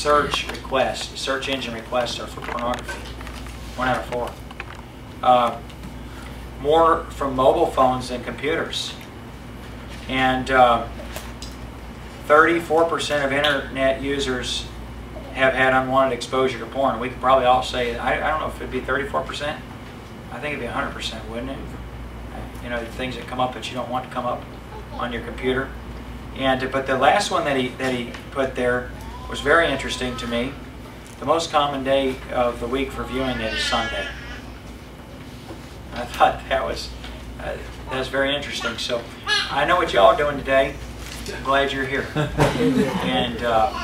search requests, search engine requests are for pornography. 1 out of 4. More from mobile phones than computers. And 34% of internet users have had unwanted exposure to porn. We could probably all say, I don't know if it'd be 34%. I think it'd be 100%, wouldn't it? You know, the things that come up that you don't want to come up on your computer. And but the last one that he put there was very interesting to me. The most common day of the week for viewing it is Sunday. I thought that was very interesting. So I know what y'all are doing today. I'm glad you're here. And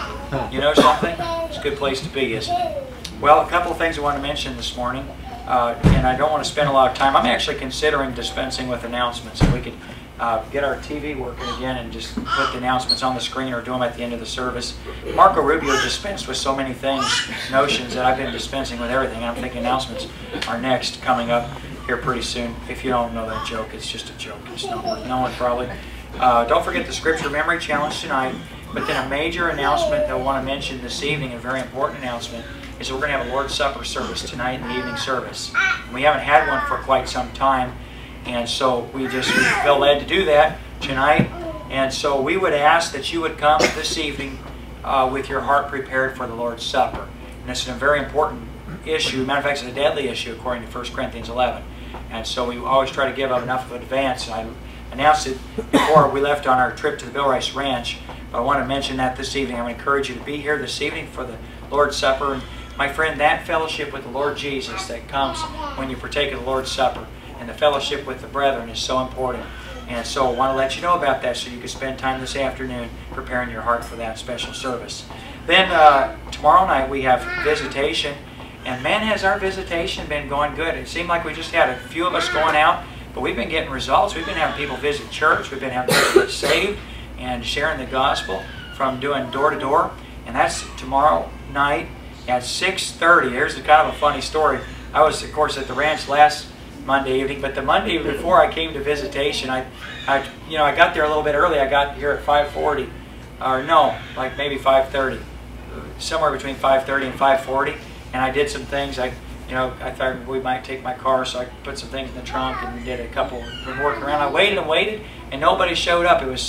you know something? It's a good place to be, isn't it? Well, a couple of things I want to mention this morning, and I don't want to spend a lot of time. I'm actually considering dispensing with announcements. If we could get our TV working again and just put the announcements on the screen or do them at the end of the service. Marco Rubio dispensed with so many things, notions, that I've been dispensing with everything. I'm thinking announcements are next, coming up here pretty soon. If you don't know that joke, it's just a joke. It's not worth knowing, probably. Don't forget the Scripture Memory Challenge tonight. But then a major announcement that I want to mention this evening, a very important announcement, is we're going to have a Lord's Supper service tonight in the evening service. We haven't had one for quite some time, and so we felt led to do that tonight. And so we would ask that you would come this evening with your heart prepared for the Lord's Supper. And it's a very important issue. Matter of fact, it's a deadly issue according to 1 Corinthians 11. And so we always try to give up enough of an advance. I announced it before we left on our trip to the Bill Rice Ranch. But I want to mention that this evening. I would encourage you to be here this evening for the Lord's Supper. And my friend, that fellowship with the Lord Jesus that comes when you partake of the Lord's Supper and the fellowship with the brethren is so important. And so I want to let you know about that so you can spend time this afternoon preparing your heart for that special service. Then tomorrow night we have visitation. And man, has our visitation been going good. It seemed like we just had a few of us going out, but we've been getting results. We've been having people visit church. We've been having people get saved and sharing the gospel from doing door-to-door. And that's tomorrow night at 6:30. Here's kind of a funny story. I was, of course, at the ranch last Monday evening, but the Monday before I came to visitation, I got there a little bit early. I got here at 5:40, or no, like maybe 5:30, somewhere between 5:30 and 5:40. And I did some things. I thought we might take my car, so I put some things in the trunk and did a couple. Been working around. I waited and waited, and nobody showed up. It was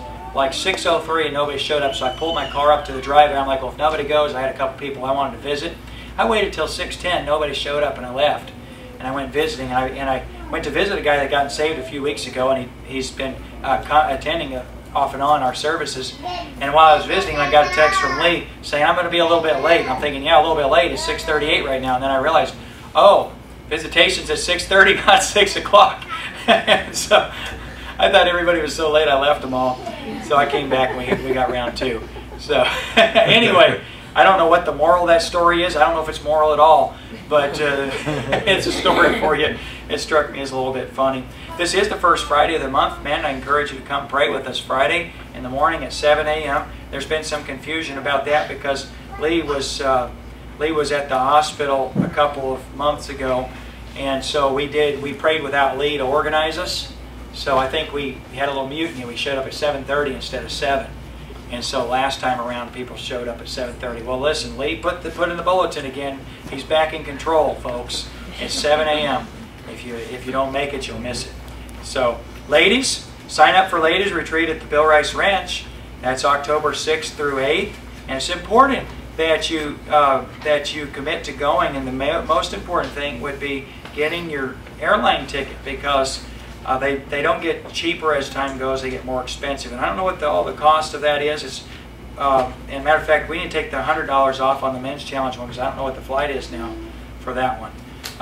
6:03, and nobody showed up. So I pulled my car up to the driveway. I'm like, well, if nobody goes, I had a couple people I wanted to visit. I waited till 6:10. Nobody showed up, and I left. And I went visiting, and I went to visit a guy that got saved a few weeks ago, and he's been attending off and on our services. And while I was visiting, I got a text from Lee saying, I'm going to be a little bit late. And I'm thinking, yeah, a little bit late. It's 6:38 right now. And then I realized, oh, visitation's at 6:30, not 6 o'clock. So I thought everybody was so late, I left them all. So I came back and we got round 2. So anyway, I don't know what the moral of that story is. I don't know if it's moral at all. But it's a story for you. It struck me as a little bit funny. This is the first Friday of the month. Man, I encourage you to come pray with us Friday in the morning at 7 a.m. There's been some confusion about that because Lee was at the hospital a couple of months ago, and so we prayed without Lee to organize us. So I think we had a little mutiny. We showed up at 7:30 instead of 7. And so last time around, people showed up at 7:30. Well, listen, Lee, put in the bulletin again. He's back in control, folks. It's 7 a.m. If you don't make it, you'll miss it. So, ladies, sign up for Ladies Retreat at the Bill Rice Ranch. That's October 6th through 8th. And it's important that you commit to going. And the most important thing would be getting your airline ticket, because they don't get cheaper as time goes. They get more expensive. And I don't know what all the cost of that is. It's and matter of fact, we need to take the $100 off on the men's challenge one, because I don't know what the flight is now for that one.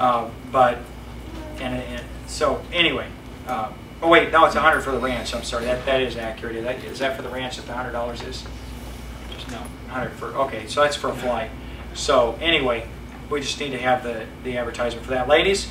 So anyway, oh wait, no, it's $100 for the ranch. I'm sorry, that is accurate. Is that for the ranch that the $100 is? Just no, $100 for, okay, so that's for a flight. So anyway, we just need to have the advertisement for that. Ladies,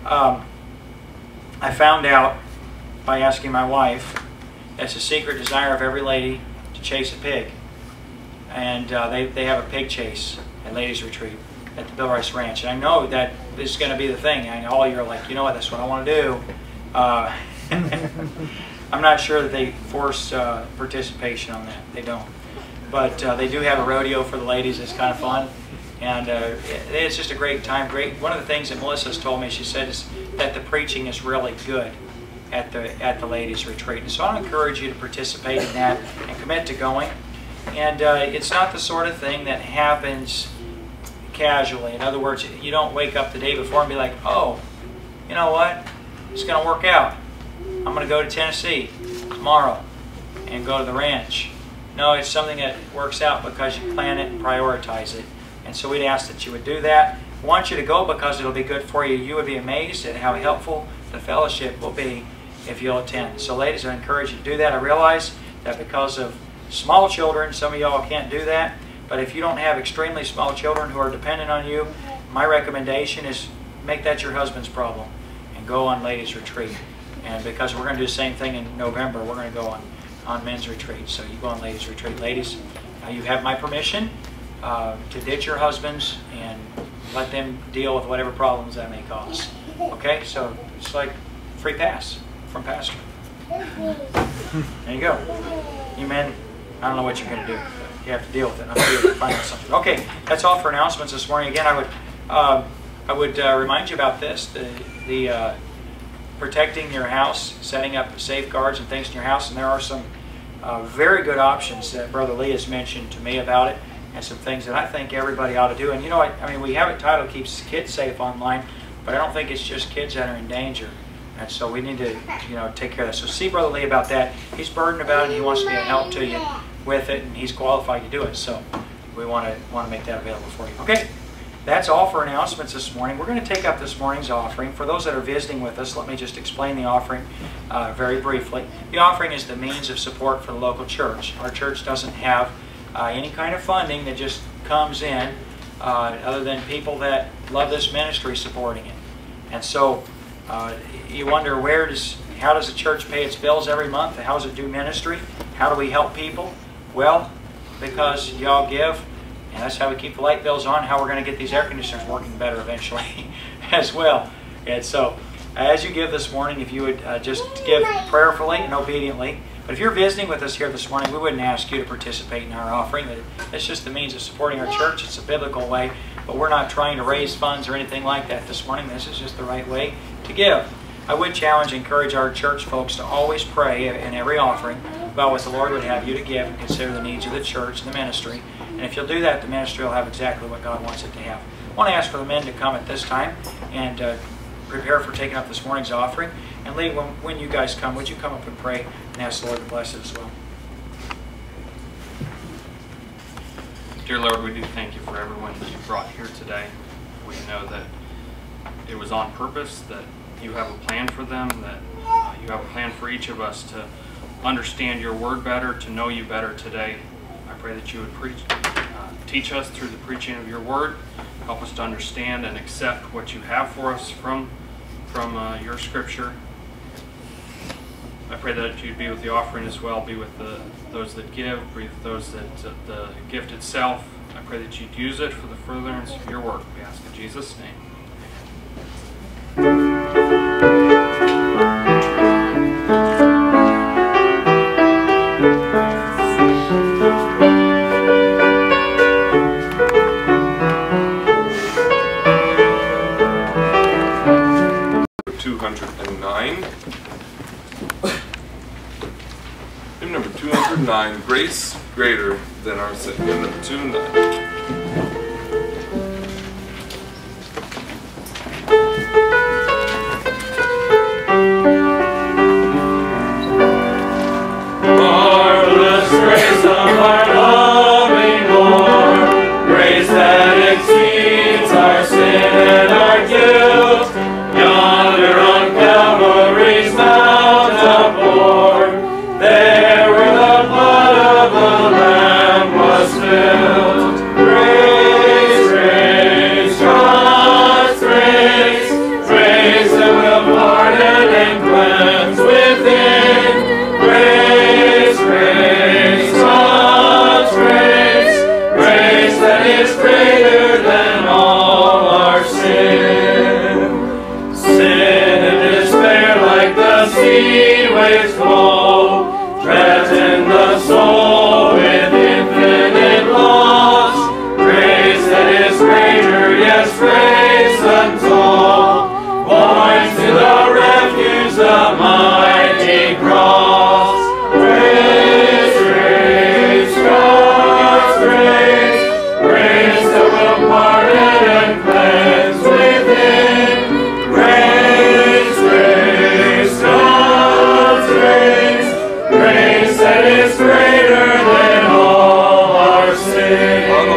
I found out by asking my wife, that's a secret desire of every lady to chase a pig. And they have a pig chase at Ladies Retreat at the Bill Rice Ranch. And I know that this is going to be the thing. And all you're like, you know what, that's what I want to do. I'm not sure that they force participation on that. They don't. But they do have a rodeo for the ladies. It's kind of fun. And it's just a great time. One of the things that Melissa's told me, she said, is that the preaching is really good at the ladies' retreat. And so I encourage you to participate in that and commit to going. And it's not the sort of thing that happens casually. In other words, you don't wake up the day before and be like, oh, you know what? It's going to work out. I'm going to go to Tennessee tomorrow and go to the ranch. No, it's something that works out because you plan it and prioritize it. And so we'd ask that you would do that. I want you to go because it'll be good for you. You would be amazed at how helpful the fellowship will be if you'll attend. So ladies, I encourage you to do that. I realize that because of small children, some of y'all can't do that. But if you don't have extremely small children who are dependent on you, my recommendation is make that your husband's problem and go on ladies' retreat. And because we're going to do the same thing in November, we're going to go on men's retreat. So you go on ladies' retreat. Ladies, you have my permission to ditch your husbands and let them deal with whatever problems that may cause. Okay? So it's like free pass from Pastor. There you go. You men, I don't know what you're going to do. You have to deal with it. I'm sure you'll find out something. Okay, that's all for announcements this morning. Again, I would remind you about this: the protecting your house, setting up safeguards and things in your house. And there are some very good options that Brother Lee has mentioned to me about it, and some things that I think everybody ought to do. And you know, I mean, we have it titled "Keeps Kids Safe Online," but I don't think it's just kids that are in danger. And so we need to, take care of that. So see Brother Lee about that. He's burdened about it, and he wants to be a help to you with it, and he's qualified to do it. So we want to make that available for you. Okay, that's all for announcements this morning. We're going to take up this morning's offering. For those that are visiting with us, let me just explain the offering very briefly. The offering is the means of support for the local church. Our church doesn't have any kind of funding that just comes in other than people that love this ministry supporting it. And so you wonder, how does the church pay its bills every month? How does it do ministry? How do we help people? Well, because y'all give, and that's how we keep the light bills on, how we're going to get these air conditioners working better eventually as well. And so, as you give this morning, if you would just give prayerfully and obediently. But if you're visiting with us here this morning, we wouldn't ask you to participate in our offering. It's just the means of supporting our church. It's a biblical way, but we're not trying to raise funds or anything like that this morning. This is just the right way to give. I would challenge and encourage our church folks to always pray in every offering about what the Lord would have you to give and consider the needs of the church and the ministry. And if you'll do that, the ministry will have exactly what God wants it to have. I want to ask for the men to come at this time and prepare for taking up this morning's offering. And Lee, when you guys come, would you come up and pray and ask the Lord to bless it as well? Dear Lord, we do thank you for everyone that you brought here today. We know that it was on purpose, that you have a plan for them, that you have a plan for each of us to understand your word better, to know you better today. I pray that you would teach us through the preaching of your word. Help us to understand and accept what you have for us from your scripture. I pray that you'd be with the offering as well, be with those that give, be with those that the gift itself. I pray that you'd use it for the furtherance of your work. We ask in Jesus' name. Hymn number 209, Grace Greater Than Our Sin. Hymn number 209. There where the blood of the Lamb was spilled.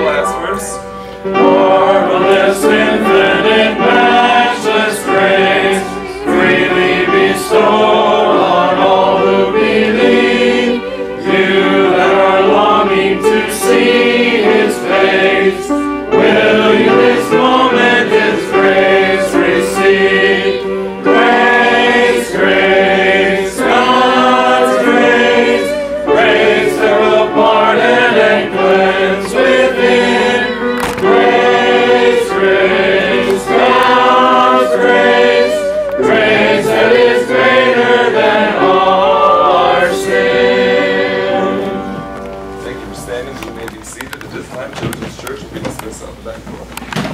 last verse. Marvelous, infinite, matchless grace, freely bestowed on all who believe. You that are longing to see His face, will you this moment His grace receive? Grace, grace, God's grace, grace that will pardon and cleanse within. Grace, grace, God's grace, grace that is greater than all our sin. Thank you for standing. You may be seated at this time. Children's Church will be dismissed out the back door.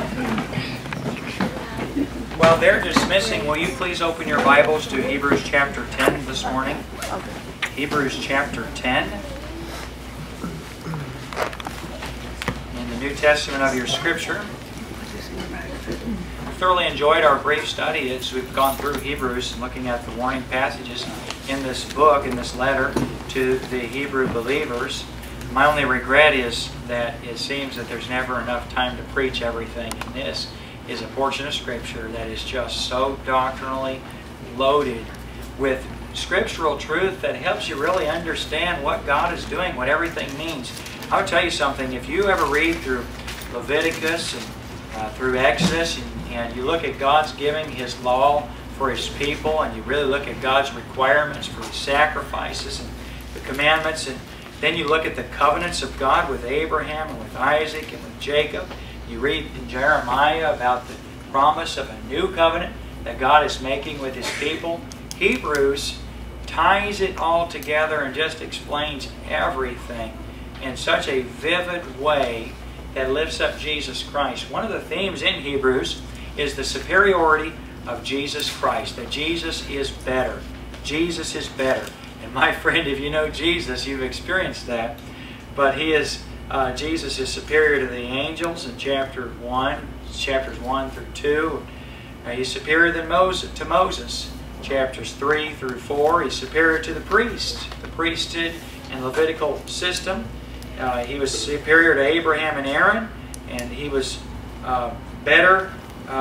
While they're dismissing, will you please open your Bibles to Hebrews chapter 10 this morning? Hebrews chapter 10. In the New Testament of your Scripture. I've thoroughly enjoyed our brief study as we've gone through Hebrews and looking at the warning passages in this book, in this letter to the Hebrew believers. My only regret is that it seems that there's never enough time to preach everything, and this is a portion of Scripture that is just so doctrinally loaded with scriptural truth that helps you really understand what God is doing, what everything means. I'll tell you something, if you ever read through Leviticus and through Exodus and you look at God's giving His law for His people and you really look at God's requirements for His sacrifices and the commandments, and then you look at the covenants of God with Abraham and with Isaac and with Jacob. You read in Jeremiah about the promise of a new covenant that God is making with His people. Hebrews ties it all together and just explains everything in such a vivid way that lifts up Jesus Christ. One of the themes in Hebrews is the superiority of Jesus Christ, that Jesus is better. Jesus is better. And my friend, if you know Jesus, you've experienced that. But Jesus is superior to the angels in chapters 1 through 2. He's superior to Moses, chapters 3 through 4. He's superior to the priesthood and Levitical system. He was superior to Abraham and Aaron, and he was better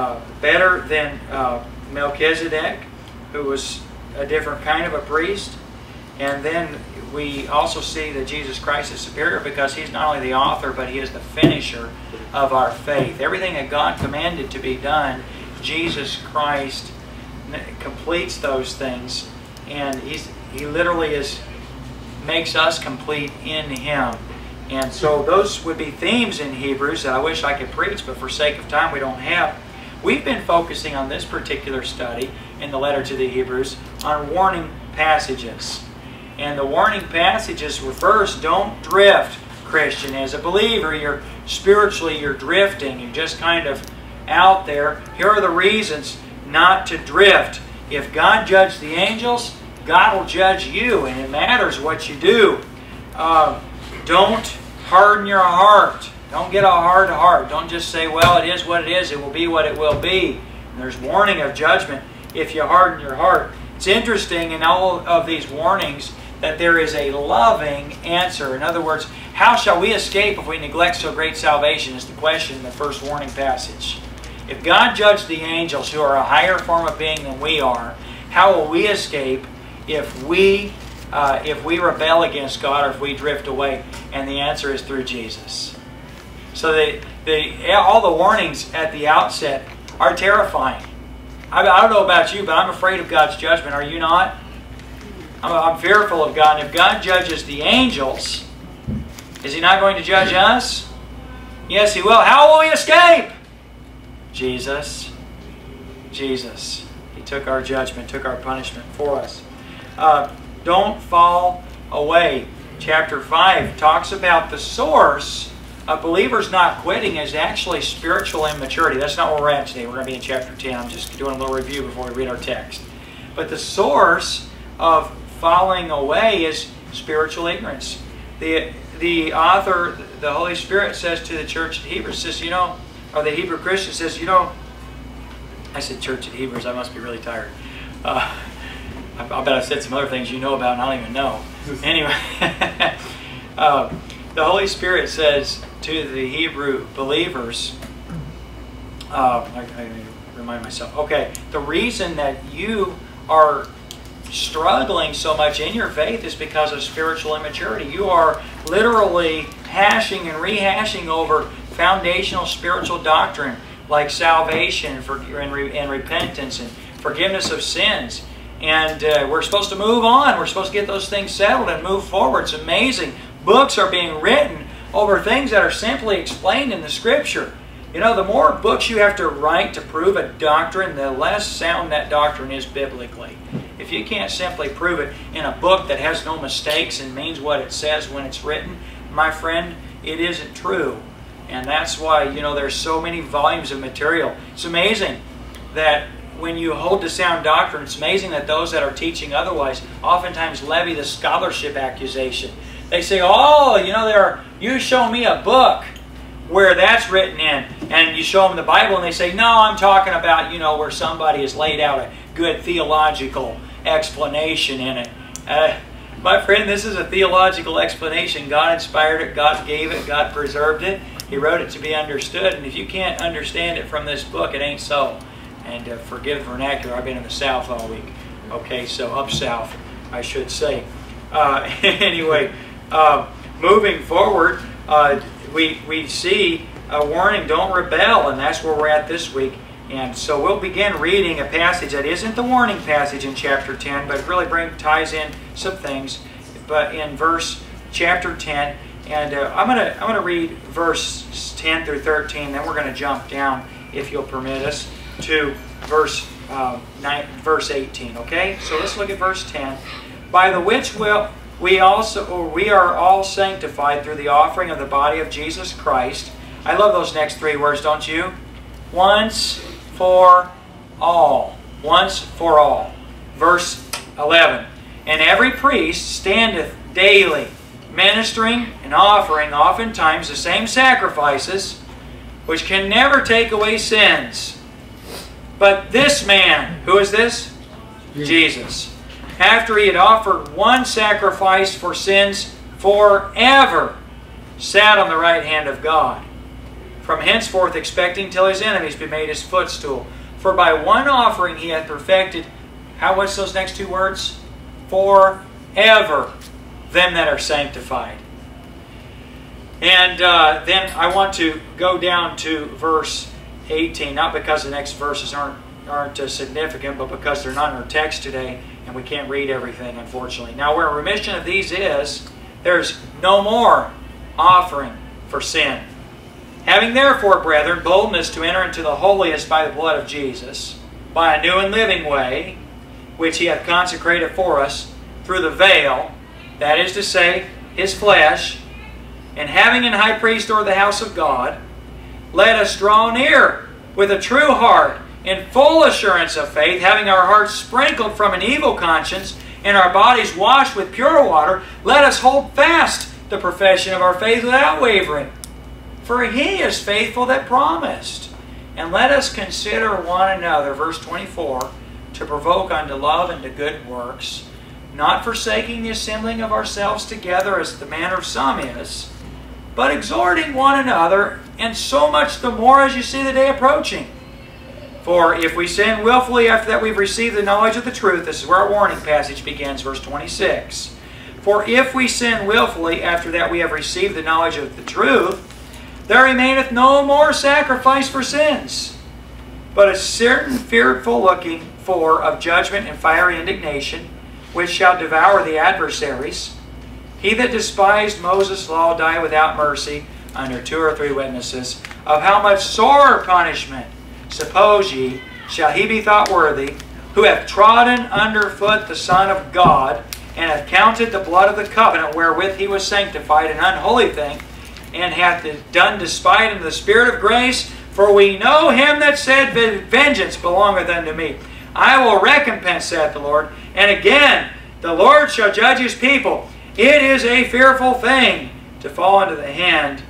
than Melchizedek, who was a different kind of a priest. And then we also see that Jesus Christ is superior because He's not only the author, but He is the finisher of our faith. Everything that God commanded to be done, Jesus Christ completes those things, and He literally makes us complete in Him. And so those would be themes in Hebrews that I wish I could preach, but for sake of time we don't have. We've been focusing on this particular study in the letter to the Hebrews on warning passages. And the warning passages were first, don't drift, Christian. As a believer, you're drifting. You're just kind of out there. Here are the reasons not to drift. If God judged the angels, God will judge you, and it matters what you do. Don't harden your heart. Don't get a hard heart. Don't just say, well, it is what it is. It will be what it will be. And there's warning of judgment if you harden your heart. It's interesting in all of these warnings that there is a loving answer. In other words, how shall we escape if we neglect so great salvation is the question in the first warning passage. If God judged the angels, who are a higher form of being than we are, how will we escape if we rebel against God or if we drift away? And the answer is through Jesus. So all the warnings at the outset are terrifying. I don't know about you, but I'm afraid of God's judgment. Are you not? I'm fearful of God. And if God judges the angels, is He not going to judge us? Yes, He will. How will we escape? Jesus. Jesus. He took our judgment, took our punishment for us. Don't fall away. Chapter 5 talks about the source of believers not quitting is actually spiritual immaturity. That's not where we're at today. We're going to be in chapter 10. I'm just doing a little review before we read our text. But the source of falling away is spiritual ignorance. The author, the Holy Spirit, says to the church at Hebrews, says, or the Hebrew Christian says, I said church at Hebrews, I must be really tired. I bet I said some other things you know about and I don't even know. Anyway, the Holy Spirit says to the Hebrew believers, I remind myself, okay, the reason that you are struggling so much in your faith is because of spiritual immaturity. You are literally hashing and rehashing over foundational spiritual doctrine like salvation and repentance and forgiveness of sins. And we're supposed to move on. We're supposed to get those things settled and move forward. It's amazing. Books are being written over things that are simply explained in the Scripture. You know, the more books you have to write to prove a doctrine, the less sound that doctrine is biblically. If you can't simply prove it in a book that has no mistakes and means what it says when it's written, my friend, it isn't true. And that's why, you know, there's so many volumes of material. It's amazing that when you hold to sound doctrine, it's amazing that those that are teaching otherwise oftentimes levy the scholarship accusation. They say, oh, you know, you show me a book where that's written in, and you show them the Bible, and they say, no, I'm talking about, you know, where somebody has laid out a good theological explanation in it. My friend, this is a theological explanation. God inspired it, God gave it, God preserved it. He wrote it to be understood, and if you can't understand it from this book, it ain't so. And forgive the vernacular, I've been in the South all week. Okay, so up south, I should say. Anyway, moving forward, we see a warning, don't rebel, and that's where we're at this week. And so we'll begin reading a passage that isn't the warning passage in chapter 10, but really ties in some things. But in chapter 10, and I'm gonna read verse 10 through 13. Then we're going to jump down, if you'll permit us, to verse 18. Okay, so let's look at verse 10. By the which we are all sanctified through the offering of the body of Jesus Christ. I love those next three words, don't you? Once for all. Once for all. Verse 11. And every priest standeth daily, ministering and offering oftentimes the same sacrifices, which can never take away sins. But this man, who is this? Jesus. After he had offered one sacrifice for sins forever, sat on the right hand of God, from henceforth expecting till his enemies be made his footstool. For by one offering he hath perfected, what's those next two words? Forever them that are sanctified. And then I want to go down to verse 18, not because the next verses aren't significant, but because they're not in our text today, and we can't read everything, unfortunately. Now, where remission of these is, there's no more offering for sin. Having therefore, brethren, boldness to enter into the holiest by the blood of Jesus, by a new and living way, which he hath consecrated for us through the veil, that is to say, his flesh, and having an high priest over the house of God, let us draw near with a true heart, in full assurance of faith, having our hearts sprinkled from an evil conscience, and our bodies washed with pure water, let us hold fast the profession of our faith without wavering. For he is faithful that promised. And let us consider one another, verse 24, to provoke unto love and to good works, not forsaking the assembling of ourselves together as the manner of some is, but exhorting one another, and so much the more as you see the day approaching. For if we sin willfully after that we've received the knowledge of the truth, this is where our warning passage begins, verse 26. For if we sin willfully after that we have received the knowledge of the truth, there remaineth no more sacrifice for sins, but a certain fearful looking for of judgment and fiery indignation, which shall devour the adversaries. He that despised Moses' law died without mercy under 2 or 3 witnesses. Of how much sore punishment, suppose ye, shall he be thought worthy, who hath trodden under foot the Son of God, and hath counted the blood of the covenant wherewith he was sanctified an unholy thing, and hath done despite unto the Spirit of grace? For we know him that said, vengeance belongeth unto me. I will recompense, saith the Lord. And again, the Lord shall judge his people. It is a fearful thing to fall into the hands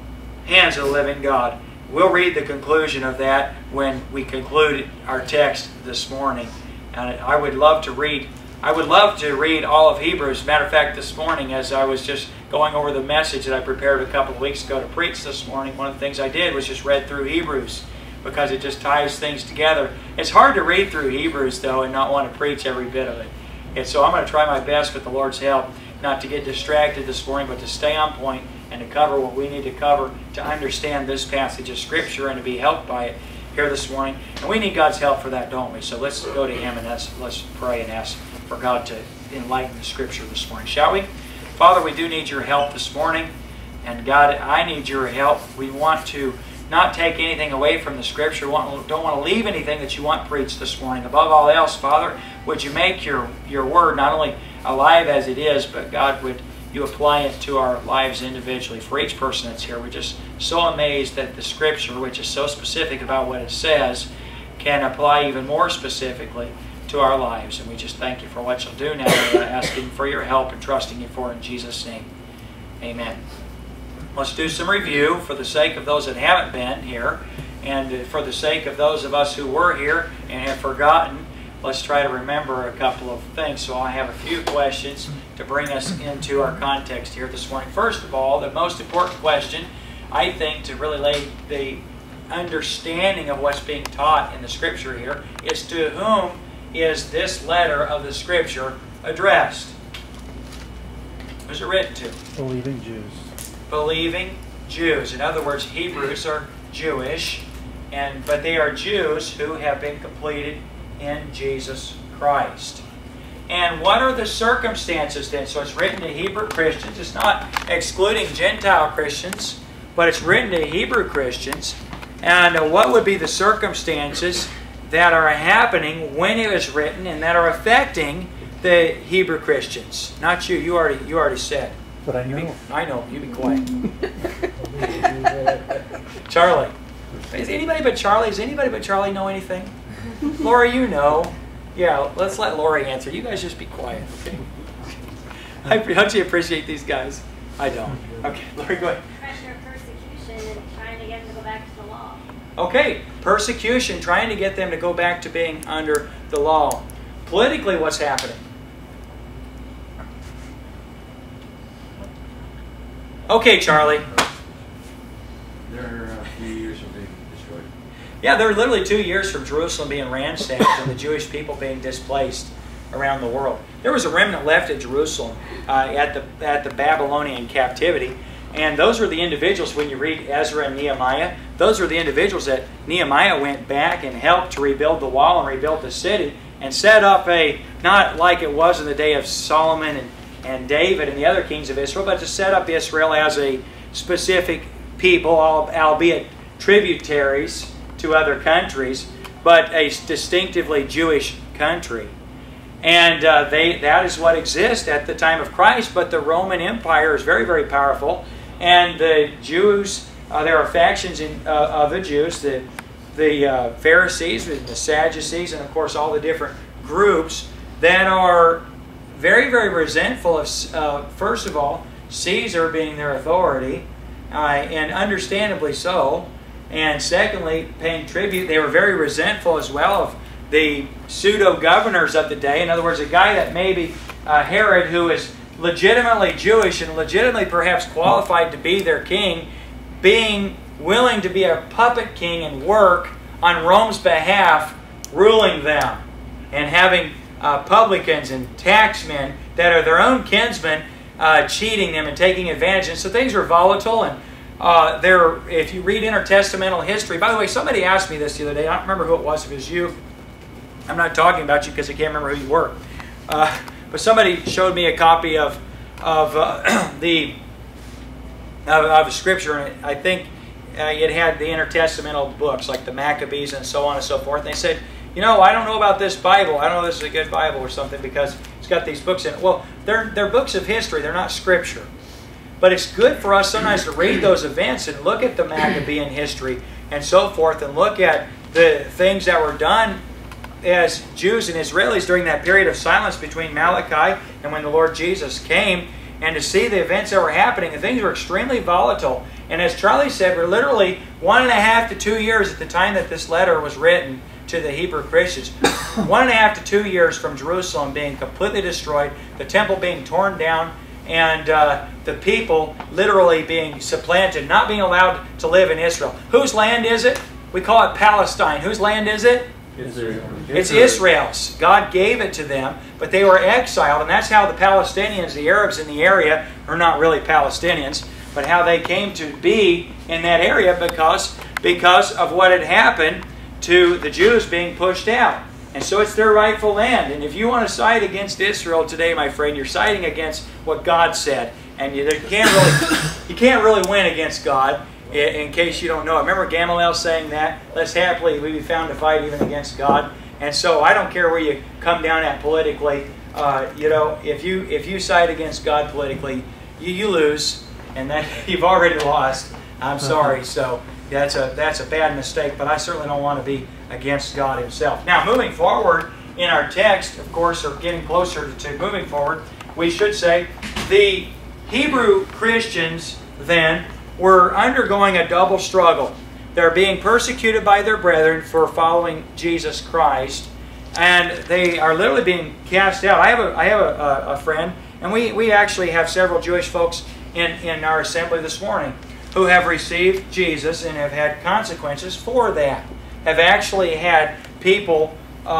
of the living God. We'll read the conclusion of that when we conclude our text this morning. And I would love to read all of Hebrews. Matter of fact, this morning as I was just going over the message that I prepared a couple of weeks ago to preach this morning, one of the things I did was just read through Hebrews, because it just ties things together. It's hard to read through Hebrews, though, and not want to preach every bit of it. And so I'm going to try my best with the Lord's help not to get distracted this morning, but to stay on point and to cover what we need to cover to understand this passage of Scripture and to be helped by it here this morning. And we need God's help for that, don't we? So let's go to Him and let's pray and ask for God to enlighten the Scripture this morning. Shall we? Father, we do need your help this morning. And God, I need your help. We want to not take anything away from the Scripture. We don't want to leave anything that you want preached this morning. Above all else, Father, would you make your Word not only alive as it is, but God, would you apply it to our lives individually for each person that's here. We're just so amazed that the Scripture, which is so specific about what it says, can apply even more specifically to our lives. And we just thank you for what you'll do now, asking for your help and trusting you for it in Jesus' name. Amen. Let's do some review for the sake of those that haven't been here, and for the sake of those of us who were here and have forgotten. Let's try to remember a couple of things. So I have a few questions to bring us into our context here this morning. First of all, the most important question, I think, to really lay the understanding of what's being taught in the Scripture here, is to whom is this letter of the Scripture addressed? Who's it written to? Believing Jews. Believing Jews. In other words, Hebrews are Jewish, but they are Jews who have been completed in Jesus Christ. And what are the circumstances then? So it's written to Hebrew Christians. It's not excluding Gentile Christians, but it's written to Hebrew Christians. And what would be the circumstances that are happening when it was written and that are affecting the Hebrew Christians? Not you. You already said. But I know. I know. You be quiet. Charlie. Does anybody but Charlie know anything? Lori, you know. Yeah, let's let Lori answer. You guys just be quiet, okay? Don't you appreciate these guys? I don't. Okay, Lori, go ahead. Pressure of persecution and trying to get them to go back to the law. Okay, persecution, trying to get them to go back to being under the law. Politically, what's happening? Okay, Charlie. They're a few years from being destroyed. Yeah, they're literally 2 years from Jerusalem being ransacked and the Jewish people being displaced around the world. There was a remnant left at Jerusalem at the Babylonian captivity, and those were the individuals, when you read Ezra and Nehemiah, those were the individuals that Nehemiah went back and helped to rebuild the wall and rebuild the city and set up not like it was in the day of Solomon and David and the other kings of Israel, but to set up Israel as a specific people, albeit tributaries to other countries, but a distinctively Jewish country. And that is what exists at the time of Christ, but the Roman Empire is very, very powerful. And the Jews, there are factions of the Jews, the Pharisees, the Sadducees, and of course all the different groups that are very, very resentful of, first of all, Caesar being their authority, and understandably so. And secondly, paying tribute. They were very resentful as well of the pseudo-governors of the day. In other words, a guy that maybe Herod, who is legitimately Jewish and legitimately perhaps qualified to be their king, being willing to be a puppet king and work on Rome's behalf, ruling them, and having publicans and taxmen that are their own kinsmen cheating them and taking advantage. And so things are volatile, and if you read intertestamental history, by the way, somebody asked me this the other day. I don't remember who it was. If it was you, I'm not talking about you because I can't remember who you were. But somebody showed me a copy of Scripture, and I think it had the intertestamental books like the Maccabees and so on and so forth. And they said, you know, I don't know about this Bible. I don't know if this is a good Bible or something because it's got these books in it. Well, they're books of history. They're not Scripture. But it's good for us sometimes to read those events and look at the Maccabean history and so forth, and look at the things that were done as Jews and Israelis during that period of silence between Malachi and when the Lord Jesus came, and to see the events that were happening. And things were extremely volatile. And as Charlie said, we're literally 1.5 to 2 years at the time that this letter was written to the Hebrew Christians. 1.5 to 2 years from Jerusalem being completely destroyed, the temple being torn down, and the people literally being supplanted, not being allowed to live in Israel. Whose land is it? We call it Palestine. Whose land is it? Israel. It's Israel's. God gave it to them, but they were exiled, and that's how the Palestinians, the Arabs in the area, are not really Palestinians, but how they came to be in that area because of what had happened to the Jews being pushed out. And so it's their rightful land. And if you want to side against Israel today, my friend, you're siding against what God said. And you can't really win against God, in case you don't know it. Remember Gamaliel saying that? Lest happily we be found to fight even against God. And so I don't care where you come down at politically. If you side against God politically, you lose. And that you've already lost. I'm sorry. So that's a bad mistake, but I certainly don't want to be against God Himself. Now, moving forward in our text, of course, or getting closer to moving forward, we should say the Hebrew Christians then were undergoing a double struggle. They're being persecuted by their brethren for following Jesus Christ, and they are literally being cast out. I have a friend, and we actually have several Jewish folks in our assembly this morning who have received Jesus and have had consequences for that. Have actually had people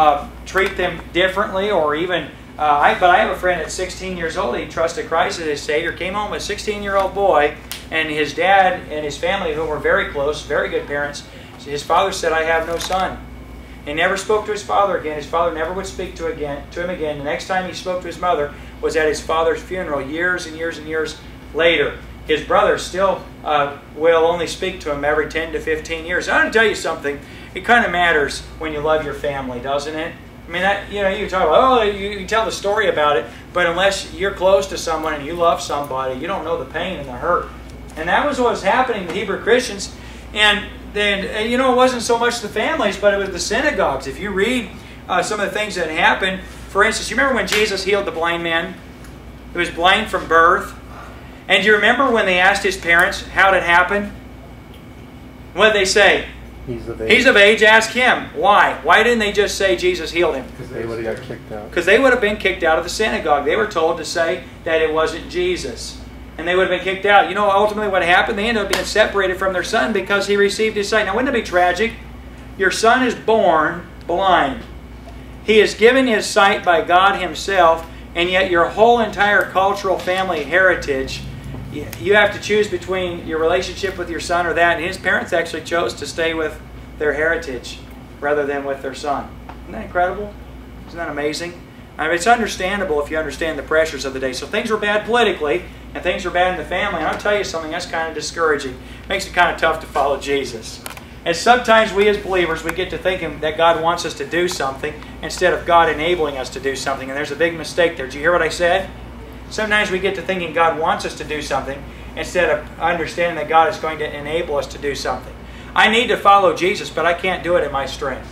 treat them differently, or even but I have a friend at 16 years old. He trusted Christ as his Savior, came home with a 16-year-old boy, and his dad and his family, who were very close, very good parents, his father said, "I have no son." He never spoke to his father again. His father never would speak to him again. The next time he spoke to his mother was at his father's funeral years and years and years later. His brother still will only speak to him every 10 to 15 years. I want to tell you something. It kind of matters when you love your family, doesn't it? I mean, you talk about, you tell the story about it, but unless you're close to someone and you love somebody, you don't know the pain and the hurt. And that was what was happening to Hebrew Christians. And then, it wasn't so much the families, but it was the synagogues. If you read some of the things that happened, for instance, you remember when Jesus healed the blind man who was blind from birth? And do you remember when they asked his parents how it happened? What did they say? He's of age. He's of age, ask him. Why? Why didn't they just say Jesus healed him? Because they would have got kicked out. Because they would have been kicked out of the synagogue. They were told to say that it wasn't Jesus. And they would have been kicked out. You know ultimately what happened? They ended up being separated from their son because he received his sight. Now wouldn't it be tragic? Your son is born blind. He is given his sight by God Himself, and yet your whole entire cultural family heritage, you have to choose between your relationship with your son or that. And his parents actually chose to stay with their heritage rather than with their son. Isn't that incredible? Isn't that amazing? I mean, it's understandable if you understand the pressures of the day. So things were bad politically, and things were bad in the family. And I'll tell you something, that's kind of discouraging. It makes it kind of tough to follow Jesus. And sometimes we as believers, we get to thinking that God wants us to do something instead of God enabling us to do something. And there's a big mistake there. Did you hear what I said? Sometimes we get to thinking God wants us to do something instead of understanding that God is going to enable us to do something. I need to follow Jesus, but I can't do it in my strength.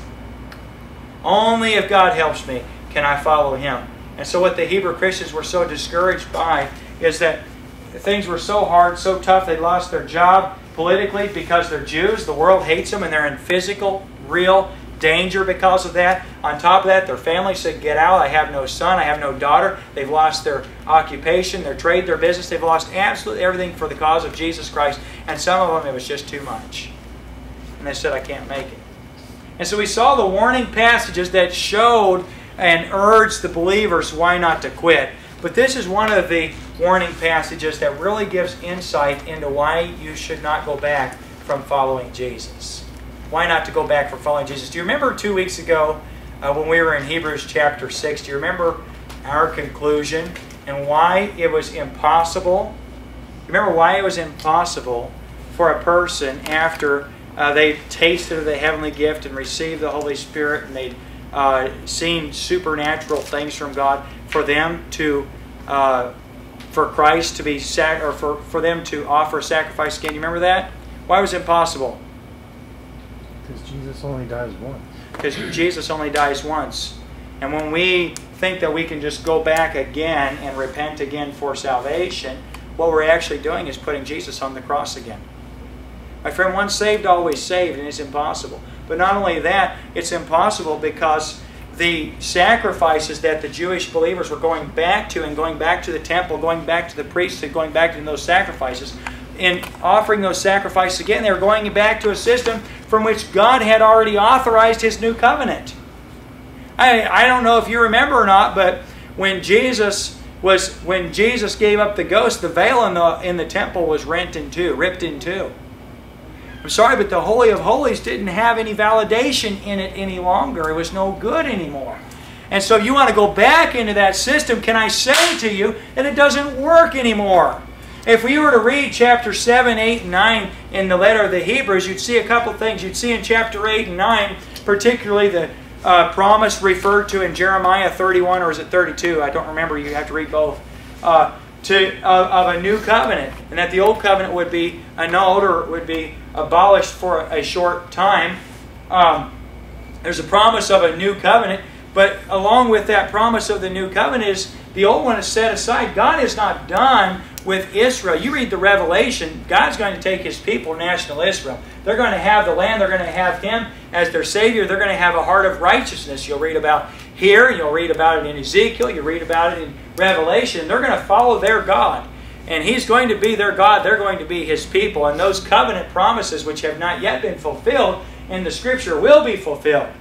Only if God helps me can I follow Him. And so what the Hebrew Christians were so discouraged by is that things were so hard, so tough, they lost their job politically because they're Jews. The world hates them and they're in physical, real danger because of that. On top of that, their family said, "Get out, I have no son, I have no daughter." They've lost their occupation, their trade, their business. They've lost absolutely everything for the cause of Jesus Christ. And some of them, it was just too much. And they said, "I can't make it." And so we saw the warning passages that showed and urged the believers why not to quit. But this is one of the warning passages that really gives insight into why you should not go back from following Jesus. Why not to go back from following Jesus? Do you remember 2 weeks ago when we were in Hebrews chapter 6? Do you remember our conclusion and why it was impossible? Remember why it was impossible for a person after they tasted of the heavenly gift and received the Holy Spirit and they'd seen supernatural things from God, for them to, for Christ to be for them to offer sacrifice again. You remember that? Why was it impossible? Because Jesus only dies once. Because Jesus only dies once. And when we think that we can just go back again and repent again for salvation, what we're actually doing is putting Jesus on the cross again. My friend, once saved, always saved, and it's impossible. But not only that, it's impossible because the sacrifices that the Jewish believers were going back to, and going back to the temple, going back to the priesthood, going back to those sacrifices, in offering those sacrifices again, they were going back to a system from which God had already authorized His new covenant. I don't know if you remember or not, but when Jesus gave up the ghost, the veil in the temple was ripped in two. I'm sorry, but the Holy of Holies didn't have any validation in it any longer. It was no good anymore. And so if you want to go back into that system, can I say to you that it doesn't work anymore? If we were to read chapter 7, 8, and 9 in the letter of the Hebrews, you'd see a couple things. You'd see in chapter 8 and 9, particularly the promise referred to in Jeremiah 31, or is it 32? I don't remember. You have to read both. Of a new covenant, and that the old covenant would be annulled or would be abolished for a short time. There's a promise of a new covenant, but along with that promise of the new covenant is the old one is set aside. God is not done with Israel. You read the Revelation, God's going to take His people, national Israel. They're going to have the land. They're going to have Him as their Savior. They're going to have a heart of righteousness. You'll read about here. You'll read about it in Ezekiel. You'll read about it in Revelation. They're going to follow their God. And He's going to be their God. They're going to be His people. And those covenant promises which have not yet been fulfilled in the Scripture will be fulfilled.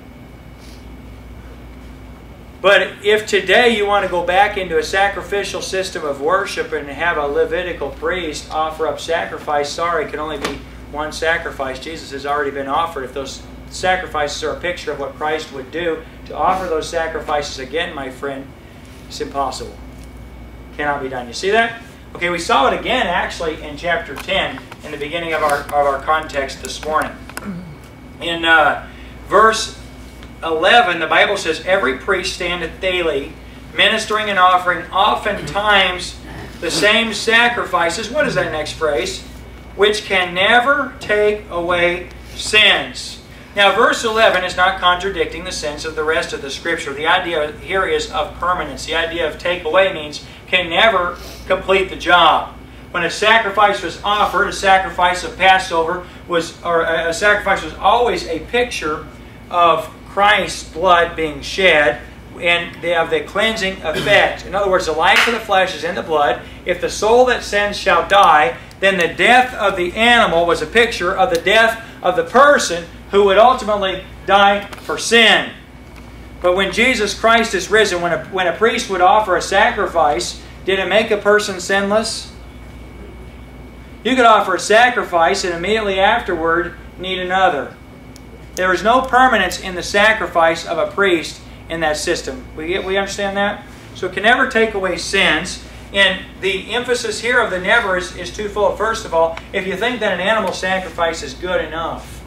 But if today you want to go back into a sacrificial system of worship and have a Levitical priest offer up sacrifice, sorry, it can only be one sacrifice. Jesus has already been offered. If those sacrifices are a picture of what Christ would do, to offer those sacrifices again, my friend, it's impossible. Cannot be done. You see that? Okay, we saw it again actually in chapter 10 in the beginning of our context this morning. In verse 11, the Bible says, "Every priest standeth daily, ministering and offering oftentimes the same sacrifices." What is that next phrase? "Which can never take away sins." Now, verse 11 is not contradicting the sense of the rest of the Scripture. The idea here is of permanence. The idea of take away means can never complete the job. When a sacrifice was offered, a sacrifice of Passover a sacrifice was always a picture of Christ's blood being shed and of the cleansing effect. In other words, the life of the flesh is in the blood. If the soul that sins shall die, then the death of the animal was a picture of the death of the person who would ultimately die for sin. But when Jesus Christ is risen, when a priest would offer a sacrifice, did it make a person sinless? You could offer a sacrifice and immediately afterward need another. There is no permanence in the sacrifice of a priest in that system. We understand that? So it can never take away sins. And the emphasis here of the never is twofold. First of all, if you think that an animal sacrifice is good enough,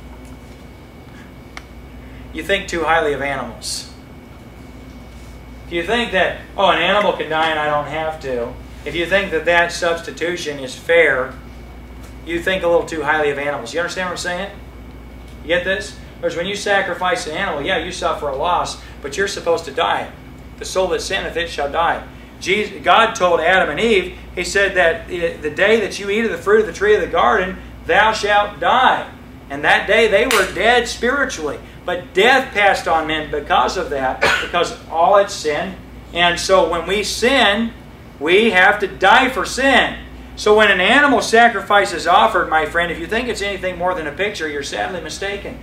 you think too highly of animals. If you think that, oh, an animal can die and I don't have to, if you think that that substitution is fair, you think a little too highly of animals. You understand what I'm saying? You get this? Whereas when you sacrifice an animal, yeah, you suffer a loss, but you're supposed to die. The soul that sinneth, it shall die. God told Adam and Eve, He said that the day that you eat of the fruit of the tree of the garden, thou shalt die. And that day they were dead spiritually. But death passed on men because of that, because all had sinned. And so when we sin, we have to die for sin. So when an animal sacrifice is offered, my friend, if you think it's anything more than a picture, you're sadly mistaken.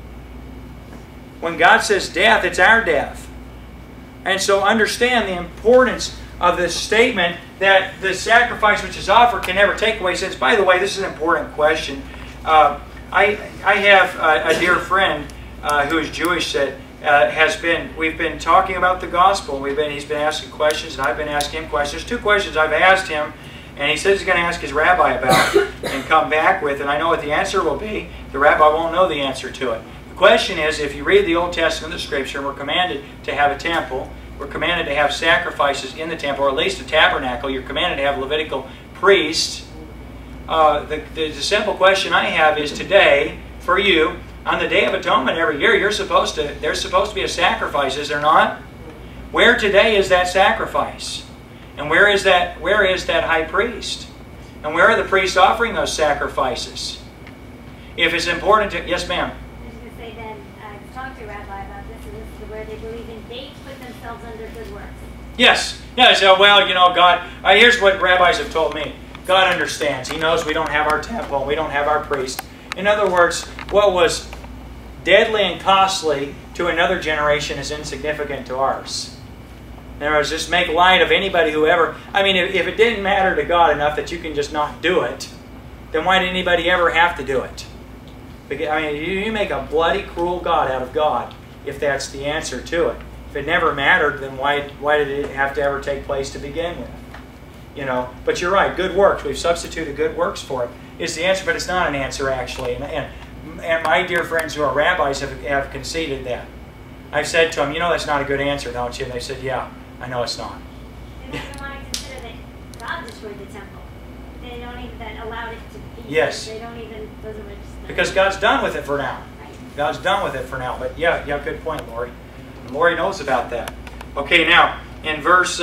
When God says death, it's our death. And so understand the importance of this statement that the sacrifice which is offered can never take away sins. By the way, this is an important question. I have a dear friend who is Jewish that we've been talking about the gospel. He's been asking questions, and I've been asking him questions. There's two questions I've asked him, and he says he's going to ask his rabbi about and come back with, and I know what the answer will be. The rabbi won't know the answer to it. The question is, if you read the Old Testament, the Scripture, we're commanded to have a temple. We're commanded to have sacrifices in the temple, or at least a tabernacle. You're commanded to have Levitical priests. The simple question I have is today, for you, on the Day of Atonement every year, there's supposed to be a sacrifice, is there not? Where today is that sacrifice? And where is that high priest? And where are the priests offering those sacrifices? If it's important to... Yes, ma'am? I was going to say then, I've talked to a rabbi about this, and this where they believe in they put themselves under good works. Yes. Yeah, so, well, you know, God, here's what rabbis have told me. God understands. He knows we don't have our temple, we don't have our priest. In other words, what was deadly and costly to another generation is insignificant to ours. In other words, just make light of anybody who ever... I mean, if it didn't matter to God enough that you can just not do it, then why did anybody ever have to do it? Because, I mean, you make a bloody, cruel God out of God if that's the answer to it. If it never mattered, then why did it have to ever take place to begin with? You know, but you're right, good works. We've substituted good works for it. Is the answer, but it's not an answer, actually. And my dear friends who are rabbis have conceded that. I've said to them, you know that's not a good answer, don't you? And they said, yeah, I know it's not. They don't even want to consider that God destroyed the temple. They don't even that allowed it to be. Yes. They don't even, those are just... Because God's done with it for now. Right. God's done with it for now. But yeah, good point, Lori. And Lori knows about that. Okay, now, in verse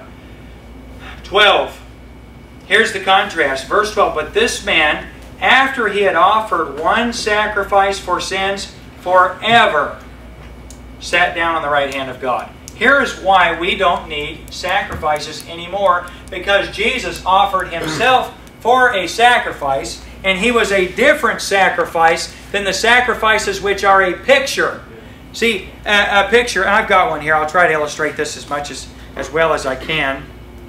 12, here's the contrast. Verse 12, but this man, after he had offered one sacrifice for sins forever, sat down on the right hand of God. Here is why we don't need sacrifices anymore, because Jesus offered himself for a sacrifice, and he was a different sacrifice than the sacrifices which are a picture. See, a picture, and I've got one here. I'll try to illustrate this as much as well as I can.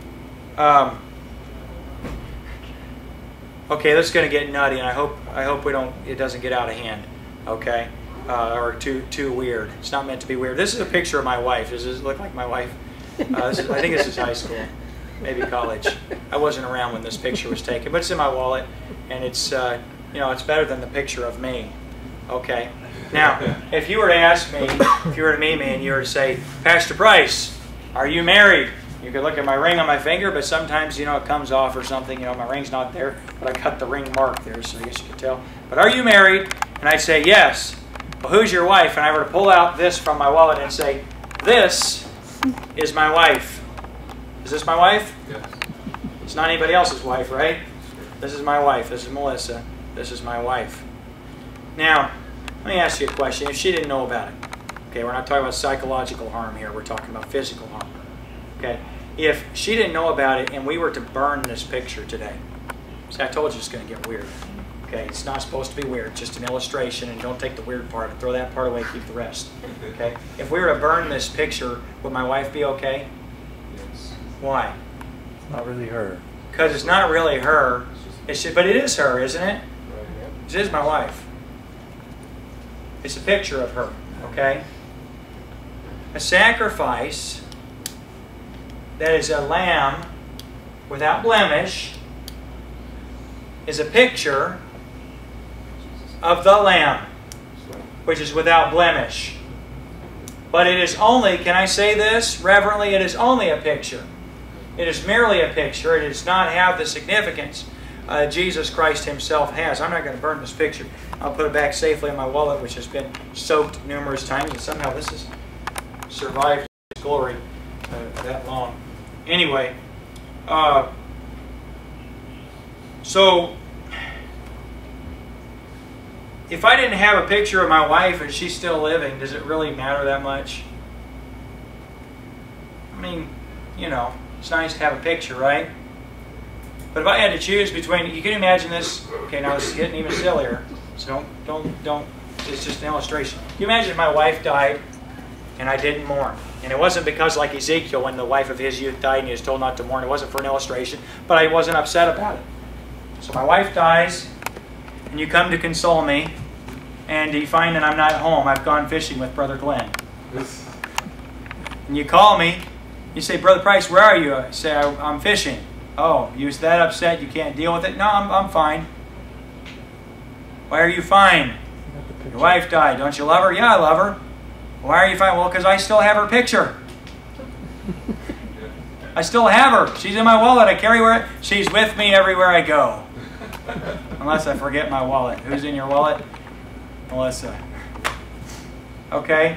Okay, this is going to get nutty, and I hope it doesn't get out of hand. Okay, or too weird. It's not meant to be weird. This is a picture of my wife. Does this look like my wife? I think this is high school, maybe college. I wasn't around when this picture was taken, but it's in my wallet, and it's it's better than the picture of me. Okay. Now, if you were to ask me, if you were to meet me and you were to say, Pastor Price, are you married? You could look at my ring on my finger, but sometimes, it comes off or something. My ring's not there, but I cut the ring mark there, so I guess you could tell. But are you married? And I'd say, yes. Well, who's your wife? And I were to pull out this from my wallet and say, this is my wife. Is this my wife? Yes. It's not anybody else's wife, right? This is my wife. This is Melissa. This is my wife. Now, let me ask you a question. If she didn't know about it, okay, we're not talking about psychological harm here. We're talking about physical harm. Okay, if she didn't know about it and we were to burn this picture today, see, I told you it's going to get weird. Okay, it's not supposed to be weird. It's just an illustration, and don't take the weird part and throw that part away. Keep the rest. Okay, if we were to burn this picture, would my wife be okay? Yes. Why? It's not really her. Because it's not really her. But it is her, isn't it? Right. It is my wife. It's a picture of her, okay? A sacrifice that is a lamb without blemish is a picture of the lamb, which is without blemish. But it is only, can I say this reverently, it is only a picture. It is merely a picture. It does not have the significance Jesus Christ himself has. I'm not going to burn this picture. I'll put it back safely in my wallet, which has been soaked numerous times, and somehow this has survived its glory that long. Anyway, so if I didn't have a picture of my wife and she's still living, does it really matter that much? I mean, it's nice to have a picture, right? But if I had to choose between, you can imagine this. Okay, now this is getting even sillier. So don't. It's just an illustration. You imagine if my wife died and I didn't mourn, and it wasn't because, like Ezekiel, when the wife of his youth died and he was told not to mourn, it wasn't for an illustration, but I wasn't upset about it. So my wife dies, and you come to console me, and you find that I'm not home. I've gone fishing with Brother Glenn. And you call me. You say, Brother Price, where are you? I say, I'm fishing. Oh, you was that upset you can't deal with it? No, I'm fine. Why are you fine? Your wife died. Don't you love her? Yeah, I love her. Why are you fine? Well, because I still have her picture. I still have her. She's in my wallet. I carry her. She's with me everywhere I go. Unless I forget my wallet. Who's in your wallet? Melissa. Okay.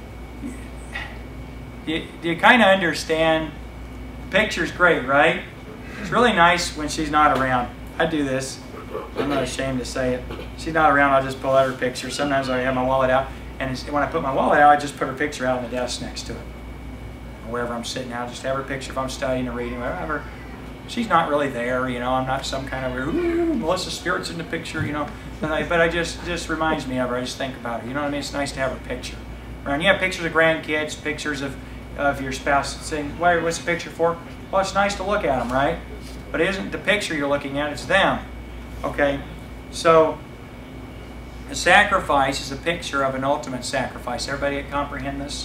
Do you kind of understand? The picture's great, right? It's really nice when she's not around. I do this. I'm not ashamed to say it. She's not around, I'll just pull out her picture. Sometimes I have my wallet out. And when I put my wallet out, I just put her picture out on the desk next to it. Or wherever I'm sitting out, just have her picture if I'm studying or reading, whatever. She's not really there, you know. I'm not some kind of, ooh, Melissa's spirit's in the picture, you know. But I just reminds me of her. I just think about her. You know what I mean? It's nice to have a picture. And you have pictures of grandkids, pictures of your spouse saying, what's the picture for? Well, it's nice to look at them, right? But it isn't the picture you're looking at, it's them. Okay? So, the sacrifice is a picture of an ultimate sacrifice. Everybody comprehend this?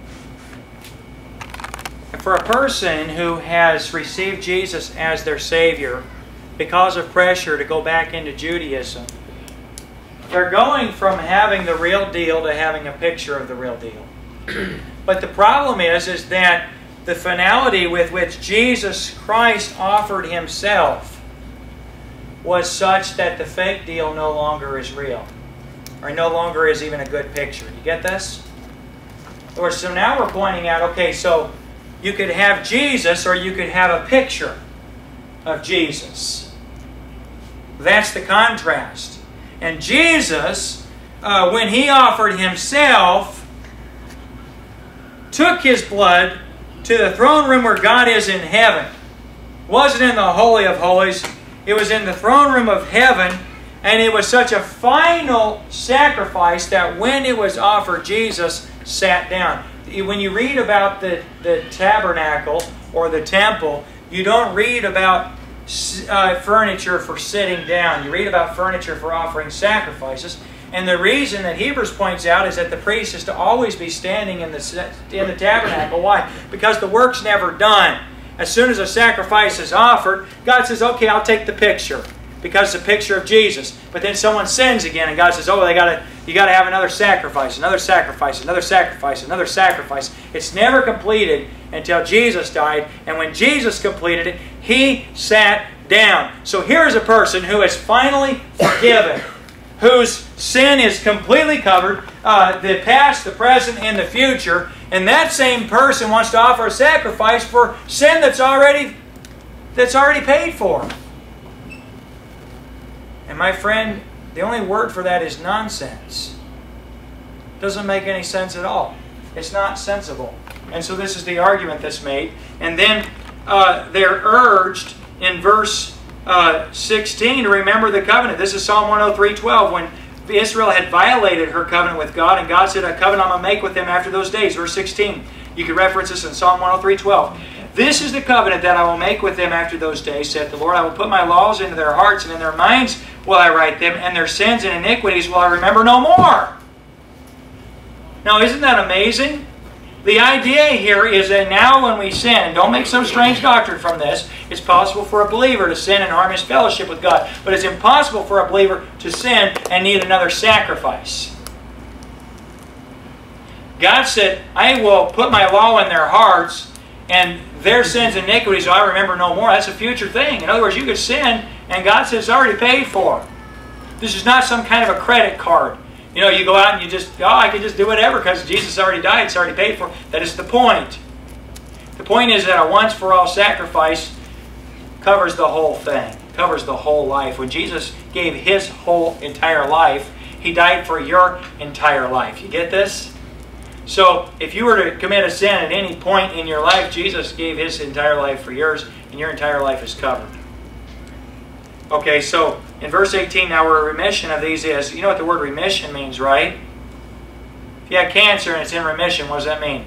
And for a person who has received Jesus as their Savior, because of pressure to go back into Judaism, they're going from having the real deal to having a picture of the real deal. But the problem is that the finality with which Jesus Christ offered Himself was such that the fake deal no longer is real. Or no longer is even a good picture. You get this? Or so now we're pointing out, okay, so you could have Jesus or you could have a picture of Jesus. That's the contrast. And Jesus, when He offered Himself, took His blood to the throne room where God is in heaven. It wasn't in the Holy of Holies. It was in the throne room of heaven. And it was such a final sacrifice that when it was offered, Jesus sat down. When you read about the tabernacle or the temple, you don't read about furniture for sitting down. You read about furniture for offering sacrifices. And the reason that Hebrews points out is that the priest is to always be standing in the tabernacle. Why? Because the work's never done. As soon as a sacrifice is offered, God says, okay, I'll take the picture. Because it's a picture of Jesus. But then someone sins again and God says, oh, you got to have another sacrifice, another sacrifice, another sacrifice, another sacrifice. It's never completed until Jesus died. And when Jesus completed it, He sat down. So here's a person who is finally forgiven, whose sin is completely covered, the past, the present, and the future. And that same person wants to offer a sacrifice for sin that's already paid for. And my friend, the only word for that is nonsense. It doesn't make any sense at all. It's not sensible. And so this is the argument that's made. And then they're urged in verse 16 to remember the covenant. This is Psalm 103:12, when Israel had violated her covenant with God, and God said, a covenant I'm going to make with them after those days. Verse 16. You can reference this in Psalm 103:12. This is the covenant that I will make with them after those days, saith the Lord. I will put my laws into their hearts, and in their minds will I write them, and their sins and iniquities will I remember no more. Now, isn't that amazing? The idea here is that now when we sin, don't make some strange doctrine from this, it's possible for a believer to sin and harm his fellowship with God. But it's impossible for a believer to sin and need another sacrifice. God said, I will put my law in their hearts, and their sins and iniquities I remember no more. That's a future thing. In other words, you could sin, and God says it's already paid for. This is not some kind of a credit card. You know, you go out and you just, I can just do whatever because Jesus already died, it's already paid for. That is the point. The point is that a once-for-all sacrifice covers the whole thing, covers the whole life. When Jesus gave His whole entire life, He died for your entire life. You get this? So, if you were to commit a sin at any point in your life, Jesus gave His entire life for yours, and your entire life is covered. Okay, so in verse 18, now we're remission of these is, you know what the word remission means, right? If you have cancer and it's in remission, what does that mean?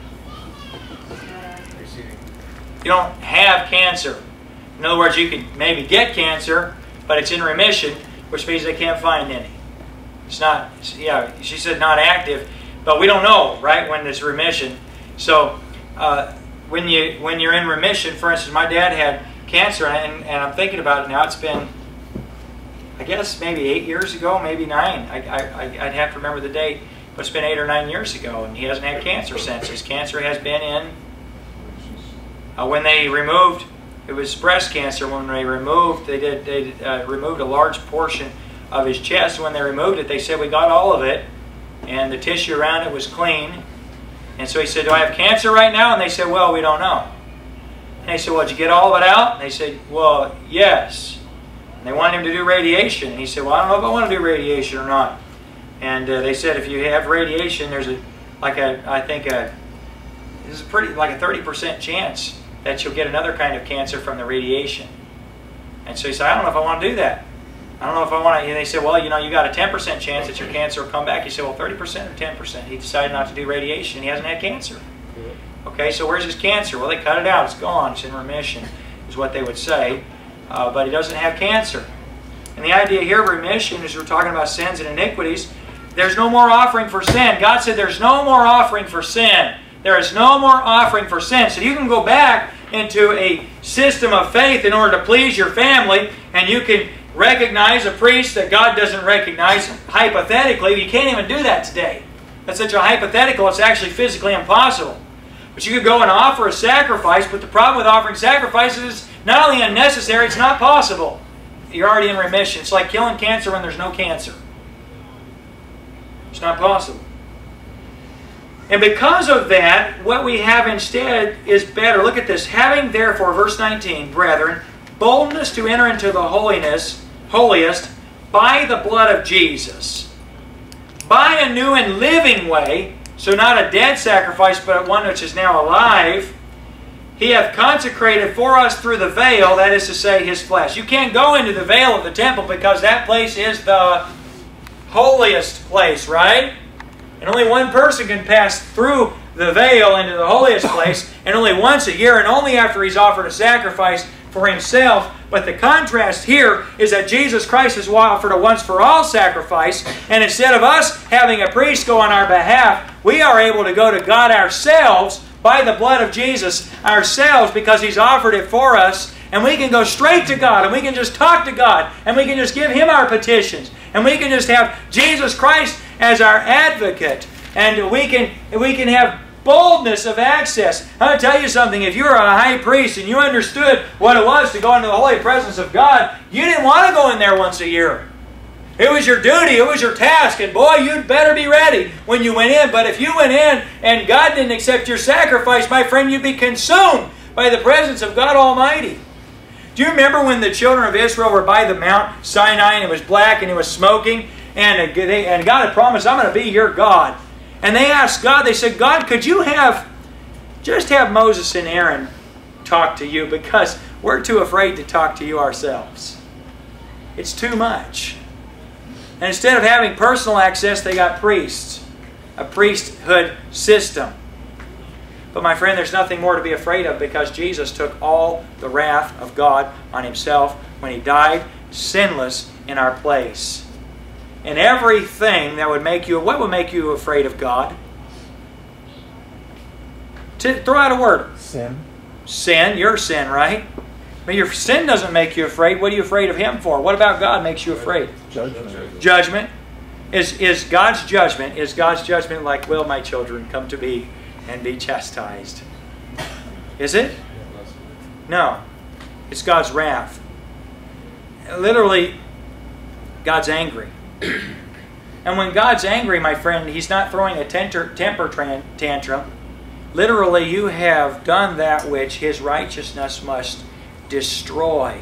You don't have cancer. In other words, you could maybe get cancer, but it's in remission, which means they can't find any. It's not, yeah, she said not active. But we don't know, right, when there's remission. So when you're in remission, for instance, my dad had cancer, and I'm thinking about it now. It's been, I guess, maybe 8 years ago, maybe 9. I'd have to remember the date, but it's been 8 or 9 years ago, and he hasn't had cancer since. His cancer has been in, when they removed, it was breast cancer. When they removed, they removed a large portion of his chest. When they removed it, they said, we got all of it. And the tissue around it was clean. And so he said, do I have cancer right now? And they said, well, we don't know. And they said, well, did you get all of it out? And they said, well, yes. And they wanted him to do radiation. And he said, well, I don't know if I want to do radiation or not. And they said if you have radiation, there's I think this is like a 30% chance that you'll get another kind of cancer from the radiation. And so he said, I don't know if I want to do that. I don't know if I want to. And they said, well, you know, you got a 10% chance that your cancer will come back. He said, well, 30% or 10%. He decided not to do radiation. He hasn't had cancer. Okay, so where's his cancer? Well, they cut it out. It's gone. It's in remission, is what they would say. But he doesn't have cancer. And the idea here of remission is we're talking about sins and iniquities. There's no more offering for sin. God said there's no more offering for sin. There is no more offering for sin. So you can go back into a system of faith in order to please your family, and you can recognize a priest that God doesn't recognize hypothetically. You can't even do that today. That's such a hypothetical, it's actually physically impossible. But you could go and offer a sacrifice, but the problem with offering sacrifices is not only unnecessary, it's not possible. You're already in remission. It's like killing cancer when there's no cancer. It's not possible. And because of that, what we have instead is better. Look at this. Having therefore, verse 19, brethren, boldness to enter into the holiest by the blood of Jesus, by a new and living way, so not a dead sacrifice, but one which is now alive, He hath consecrated for us through the veil, that is to say, His flesh. You can't go into the veil of the temple because that place is the holiest place, right? And only one person can pass through the veil into the holiest place, and only once a year, and only after he's offered a sacrifice for himself. But the contrast here is that Jesus Christ has offered a once-for-all sacrifice, and instead of us having a priest go on our behalf, we are able to go to God ourselves by the blood of Jesus ourselves, because He's offered it for us, and we can go straight to God, and we can just talk to God, and we can just give Him our petitions, and we can just have Jesus Christ as our advocate, and we can have boldness of access. I'm going to tell you something. If you were a high priest and you understood what it was to go into the holy presence of God, you didn't want to go in there once a year. It was your duty. It was your task. And boy, you'd better be ready when you went in. But if you went in and God didn't accept your sacrifice, my friend, you'd be consumed by the presence of God Almighty. Do you remember when the children of Israel were by the Mount Sinai and it was black and it was smoking? And God had promised, I'm going to be your God. And they asked God, they said, God, could you just have Moses and Aaron talk to you, because we're too afraid to talk to you ourselves. It's too much. And instead of having personal access, they got priests. A priesthood system. But my friend, there's nothing more to be afraid of, because Jesus took all the wrath of God on Himself when He died sinless in our place. And everything that would make you, what would make you afraid of God? Throw out a word. Sin. Sin, your sin, right? But your sin doesn't make you afraid. What are you afraid of Him for? What about God makes you afraid? Judgment. Judgment. Is God's judgment like, will my children come to me and be chastised? Is it? No. It's God's wrath. Literally, God's angry. And when God's angry, my friend, He's not throwing a temper tantrum. Literally, you have done that which His righteousness must destroy.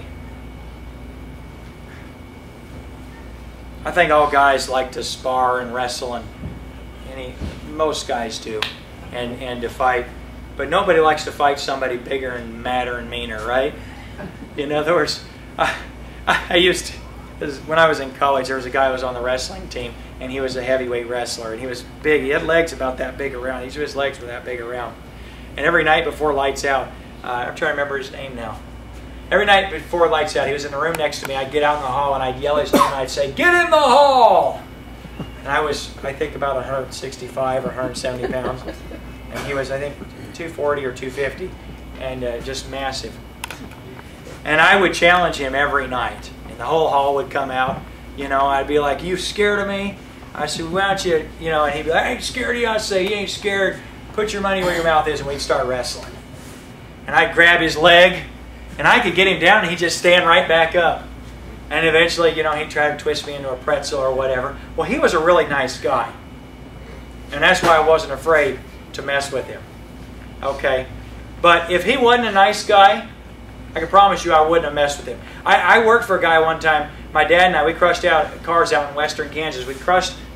I think all guys like to spar and wrestle, and most guys do, and to fight. But nobody likes to fight somebody bigger and madder and meaner, right? In other words, I used to, when I was in college, there was a guy who was on the wrestling team, and he was a heavyweight wrestler, and he was big. He had legs about that big around. Each of his legs were that big around. And every night before lights out, I'm trying to remember his name now. Every night before lights out, he was in the room next to me. I'd get out in the hall, and I'd yell his name, and I'd say, "Get in the hall!" And I was, I think, about 165 or 170 pounds. And he was, I think, 240 or 250, and just massive. And I would challenge him every night. And the whole hall would come out. You know, I'd be like, "You scared of me?" I said, "Why don't you," you know, and he'd be like, "I ain't scared of you." I'd say, "You ain't scared. Put your money where your mouth is," and we'd start wrestling. And I'd grab his leg, and I could get him down, and he'd just stand right back up. And eventually, you know, he'd try to twist me into a pretzel or whatever. Well, he was a really nice guy. And that's why I wasn't afraid to mess with him. Okay? But if he wasn't a nice guy, I can promise you I wouldn't have messed with him. I worked for a guy one time. My dad and I, we crushed out cars out in western Kansas. We crushed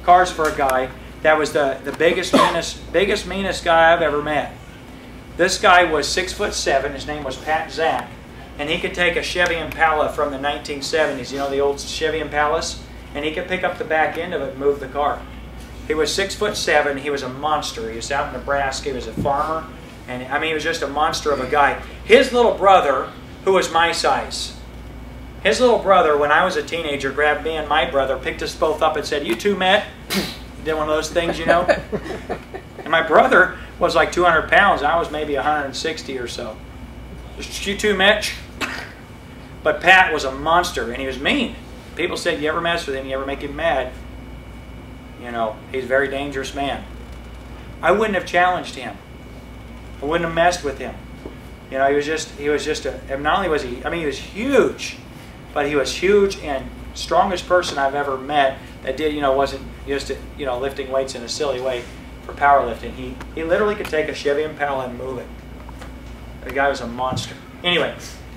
cars for a guy that was the biggest, meanest guy I've ever met. This guy was 6'7". His name was Pat Zack. And he could take a Chevy Impala from the 1970s. You know, the old Chevy Impalas? And he could pick up the back end of it and move the car. He was 6'7". He was a monster. He was out in Nebraska. He was a farmer. And I mean, he was just a monster of a guy. His little brother, who was my size, his little brother, when I was a teenager, grabbed me and my brother, picked us both up and said, "You two met?" He did one of those things, you know. And my brother was like 200 pounds. I was maybe 160 or so. "You two met?" But Pat was a monster, and he was mean. People said, "You ever mess with him, you ever make him mad?" You know, he's a very dangerous man. I wouldn't have challenged him. I wouldn't have messed with him. You know, he was just not only was he, I mean, he was huge, but he was huge and strongest person I've ever met that did, you know, wasn't just, you know, lifting weights in a silly way for powerlifting. He literally could take a Chevy Impala and move it. The guy was a monster. Anyway,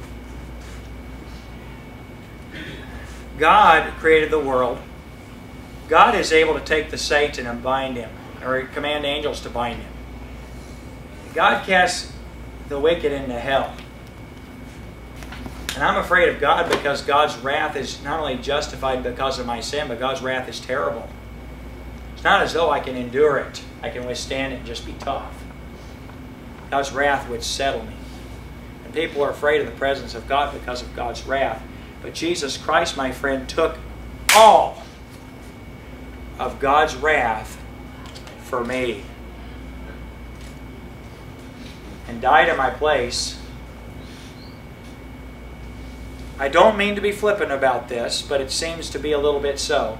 God created the world. God is able to take the Satan and bind him, or command angels to bind him. God casts the wicked into hell. And I'm afraid of God because God's wrath is not only justified because of my sin, but God's wrath is terrible. It's not as though I can endure it. I can withstand it and just be tough. God's wrath would settle me. And people are afraid of the presence of God because of God's wrath. But Jesus Christ, my friend, took all of God's wrath for me and died in my place. I don't mean to be flippant about this, but it seems to be a little bit so.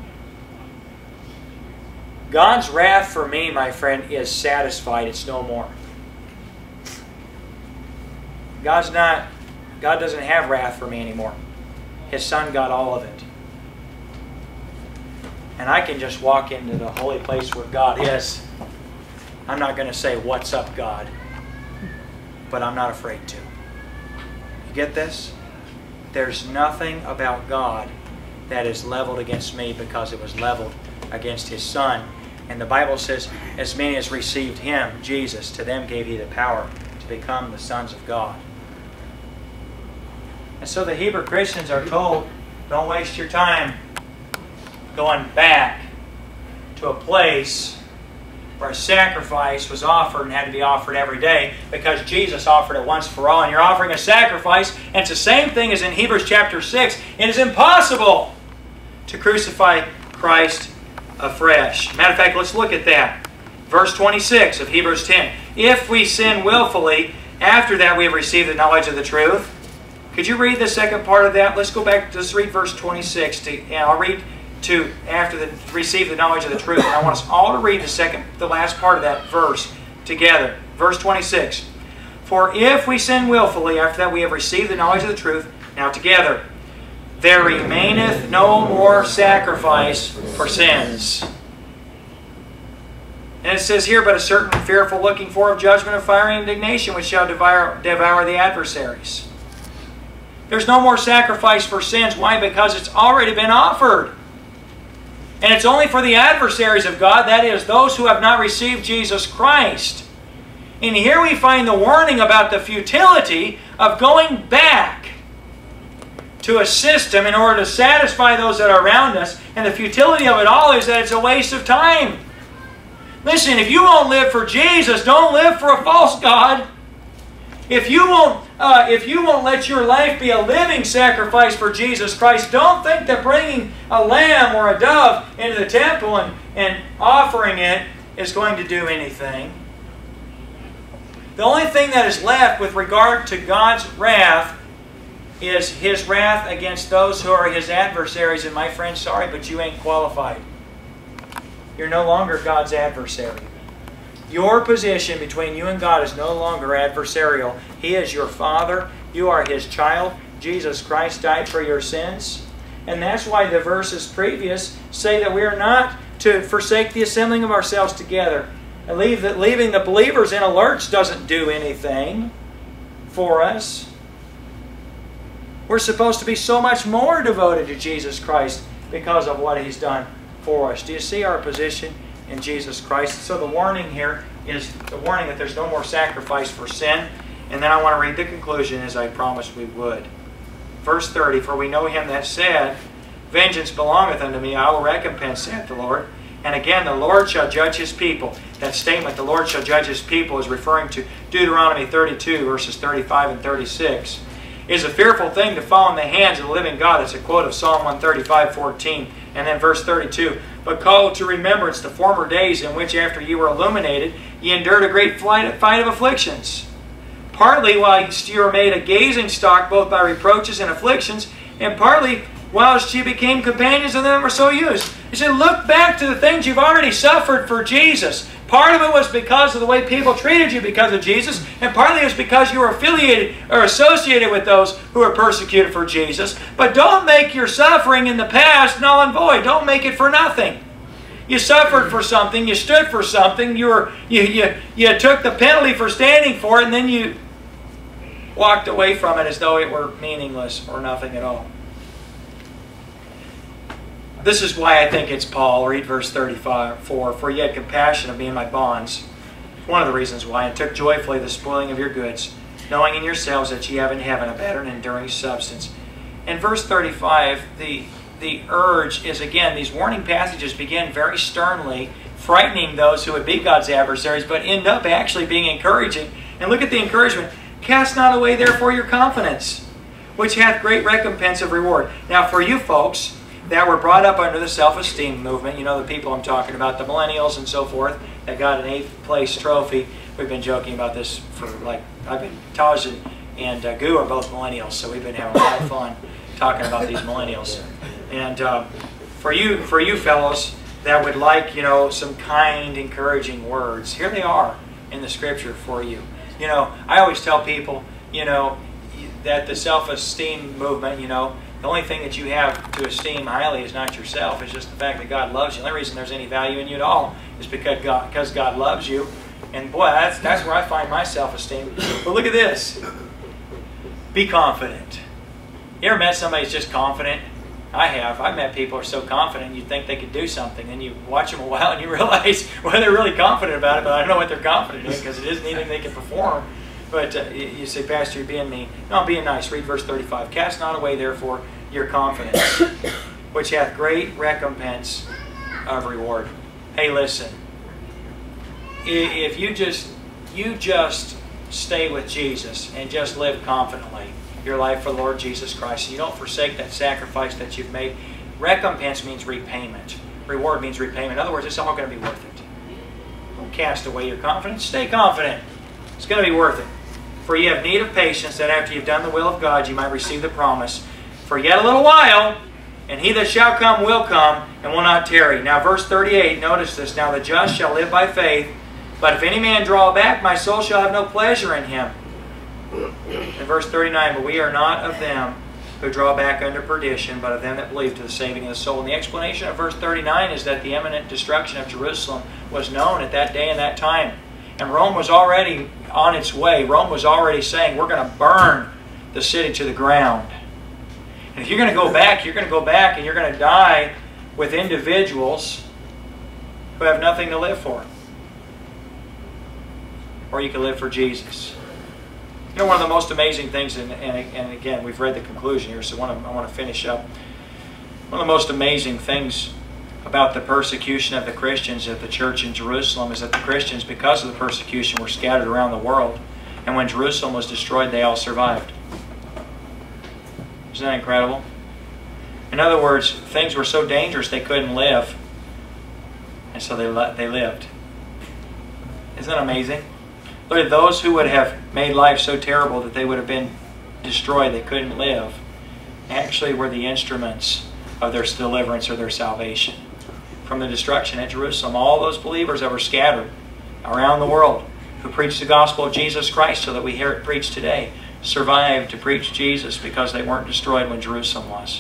God's wrath for me, my friend, is satisfied. It's no more. God doesn't have wrath for me anymore. His Son got all of it. And I can just walk into the holy place where God is. I'm not going to say, "What's up, God?" But I'm not afraid to. You get this? There's nothing about God that is leveled against me because it was leveled against His Son. And the Bible says, "As many as received Him, Jesus, to them gave He the power to become the sons of God." And so the Hebrew Christians are told, don't waste your time going back to a place where a sacrifice was offered and had to be offered every day, because Jesus offered it once for all. And you're offering a sacrifice, and it's the same thing as in Hebrews chapter 6. It is impossible to crucify Christ afresh. Matter of fact, let's look at that. Verse 26 of Hebrews 10. If we sin willfully, after that we have received the knowledge of the truth. Could you read the second part of that? Let's go back, let's read verse 26. And I'll read to after receive the knowledge of the truth. And I want us all to read the last part of that verse together. Verse 26. For if we sin willfully, after that we have received the knowledge of the truth, now together, there remaineth no more sacrifice for sins. And it says here, but a certain fearful looking for of judgment of fiery indignation, which shall devour the adversaries. There's no more sacrifice for sins. Why? Because it's already been offered. And it's only for the adversaries of God, that is, those who have not received Jesus Christ. And here we find the warning about the futility of going back to a system in order to satisfy those that are around us. And the futility of it all is that it's a waste of time. Listen, if you won't live for Jesus, don't live for a false god. If you won't let your life be a living sacrifice for Jesus Christ, don't think that bringing a lamb or a dove into the temple and offering it is going to do anything. The only thing that is left with regard to God's wrath is His wrath against those who are His adversaries. And my friend, sorry, but you ain't qualified. You're no longer God's adversary. Your position between you and God is no longer adversarial. He is your Father. You are His child. Jesus Christ died for your sins. And that's why the verses previous say that we are not to forsake the assembling of ourselves together. And leaving the believers in a lurch doesn't do anything for us. We're supposed to be so much more devoted to Jesus Christ because of what He's done for us. Do you see our position in Jesus Christ? So the warning here is the warning that there's no more sacrifice for sin. And then I want to read the conclusion as I promised we would. Verse 30, for we know him that said, vengeance belongeth unto me, I will recompense, saith the Lord. And again, the Lord shall judge his people. That statement, the Lord shall judge his people, is referring to Deuteronomy 32, verses 35 and 36. It is a fearful thing to fall in the hands of the living God. It's a quote of Psalm 135:14. And then verse 32, but call to remembrance the former days in which after you were illuminated, ye endured a great fight of afflictions. Partly whilst you were made a gazing stock both by reproaches and afflictions, and partly whilst you became companions of them that were so used. He said, look back to the things you've already suffered for Jesus. Part of it was because of the way people treated you because of Jesus, and partly it was because you were affiliated or associated with those who were persecuted for Jesus. But don't make your suffering in the past null and void. Don't make it for nothing. You suffered for something, you stood for something, you took the penalty for standing for it, and then you walked away from it as though it were meaningless or nothing at all. This is why I think it's Paul. Read verse 34. For ye had compassion of me in my bonds. One of the reasons why. And took joyfully the spoiling of your goods, knowing in yourselves that ye have in heaven a better and enduring substance. In verse 35, the urge is, again, these warning passages begin very sternly, frightening those who would be God's adversaries, but end up actually being encouraging. And look at the encouragement. Cast not away therefore your confidence, which hath great recompense of reward. Now for you folks that were brought up under the self-esteem movement, you know the people I'm talking about, the millennials and so forth, that got an 8th place trophy. We've been joking about this for Taj and Gu are both millennials, so we've been having a lot of fun talking about these millennials. And for you fellows that would like, some kind, encouraging words, here they are in the Scripture for you. I always tell people, that the self-esteem movement, the only thing that you have to esteem highly is not yourself. It's just the fact that God loves you. The only reason there's any value in you at all is because God loves you. And boy, that's where I find my self-esteem. But look at this. Be confident. You ever met somebody who's just confident? I have. I've met people who are so confident you'd think they could do something. And you watch them a while and you realize, well, they're really confident about it, but I don't know what they're confident in because it isn't anything they can perform. But you say, Pastor, you're being mean. No, I'm being nice. Read verse 35. Cast not away, therefore, your confidence, which hath great recompense of reward. Hey, listen. If you just stay with Jesus and just live confidently your life for the Lord Jesus Christ, and you don't forsake that sacrifice that you've made, recompense means repayment. Reward means repayment. In other words, it's all going to be worth it. Don't cast away your confidence. Stay confident. It's going to be worth it. For ye have need of patience, that after you've done the will of God, you might receive the promise. For yet a little while, and he that shall come will come, and will not tarry. Now verse 38, notice this. Now the just shall live by faith, but if any man draw back, my soul shall have no pleasure in him. In verse 39, but we are not of them who draw back unto perdition, but of them that believe to the saving of the soul. And the explanation of verse 39 is that the imminent destruction of Jerusalem was known at that day and that time. And Rome was already on its way. Rome was already saying, we're going to burn the city to the ground. And if you're going to go back, you're going to go back and you're going to die with individuals who have nothing to live for. Or you can live for Jesus. One of the most amazing things, and again, we've read the conclusion here, so I want to finish up. One of the most amazing things about the persecution of the Christians at the church in Jerusalem is that the Christians, because of the persecution, were scattered around the world. And when Jerusalem was destroyed, they all survived. Isn't that incredible? In other words, things were so dangerous they couldn't live. And so they lived. Isn't that amazing? Look at those who would have made life so terrible that they would have been destroyed, they couldn't live, actually were the instruments of their deliverance or their salvation. From the destruction at Jerusalem, all those believers that were scattered around the world who preached the gospel of Jesus Christ so that we hear it preached today, survived to preach Jesus because they weren't destroyed when Jerusalem was.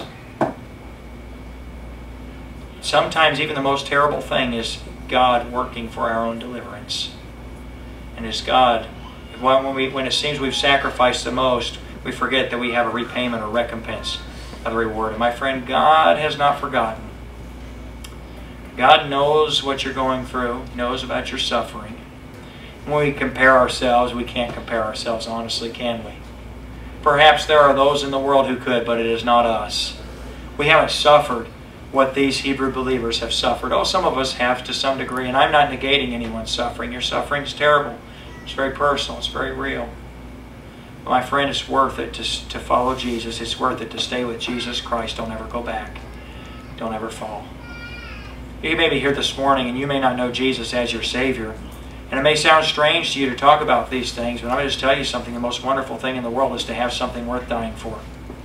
Sometimes even the most terrible thing is God working for our own deliverance. And it's God, when it seems we've sacrificed the most, we forget that we have a repayment or recompense of the reward. And my friend, God has not forgotten. God knows what you're going through. He knows about your suffering. When we compare ourselves, we can't compare ourselves honestly, can we? Perhaps there are those in the world who could, but it is not us. We haven't suffered what these Hebrew believers have suffered. Oh, some of us have to some degree, and I'm not negating anyone's suffering. Your suffering is terrible. It's very personal. It's very real. But my friend, it's worth it to follow Jesus. It's worth it to stay with Jesus Christ. Don't ever go back. Don't ever fall. You may be here this morning and you may not know Jesus as your Savior. And it may sound strange to you to talk about these things, but I'm going to just tell you something. The most wonderful thing in the world is to have something worth dying for.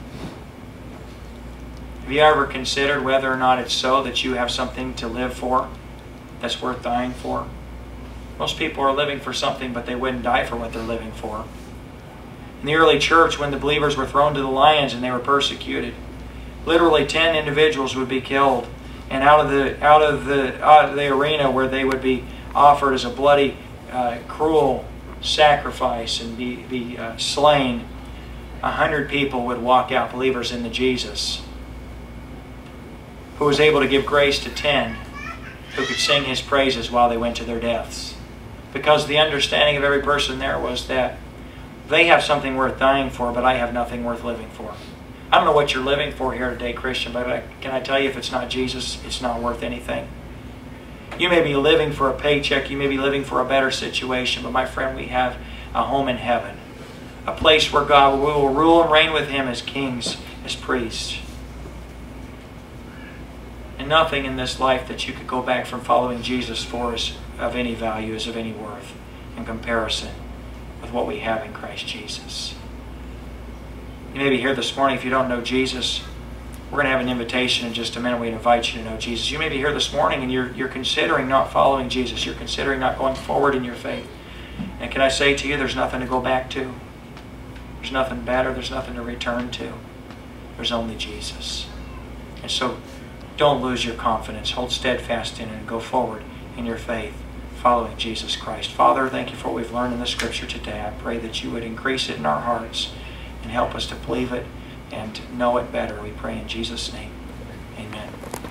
Have you ever considered whether or not it's so that you have something to live for that's worth dying for? Most people are living for something, but they wouldn't die for what they're living for. In the early church, when the believers were thrown to the lions and they were persecuted, literally 10 individuals would be killed, and out of the arena where they would be offered as a bloody, cruel sacrifice and be slain, 100 people would walk out, believers in the Jesus, who was able to give grace to 10 who could sing His praises while they went to their deaths. Because the understanding of every person there was that they have something worth dying for, but I have nothing worth living for. I don't know what you're living for here today, Christian, but can I tell you, if it's not Jesus, it's not worth anything. You may be living for a paycheck, you may be living for a better situation, but my friend, we have a home in heaven. A place where God will rule and reign with Him as kings, as priests. And nothing in this life that you could go back from following Jesus for is of any value, is of any worth in comparison with what we have in Christ Jesus. You may be here this morning. If you don't know Jesus, we're going to have an invitation in just a minute. We invite you to know Jesus. You may be here this morning and you're considering not following Jesus. You're considering not going forward in your faith. And can I say to you, there's nothing to go back to. There's nothing better. There's nothing to return to. There's only Jesus. And so don't lose your confidence. Hold steadfast in it and go forward in your faith, following Jesus Christ. Father, thank you for what we've learned in the Scripture today. I pray that you would increase it in our hearts and help us to believe it and know it better. We pray in Jesus' name. Amen.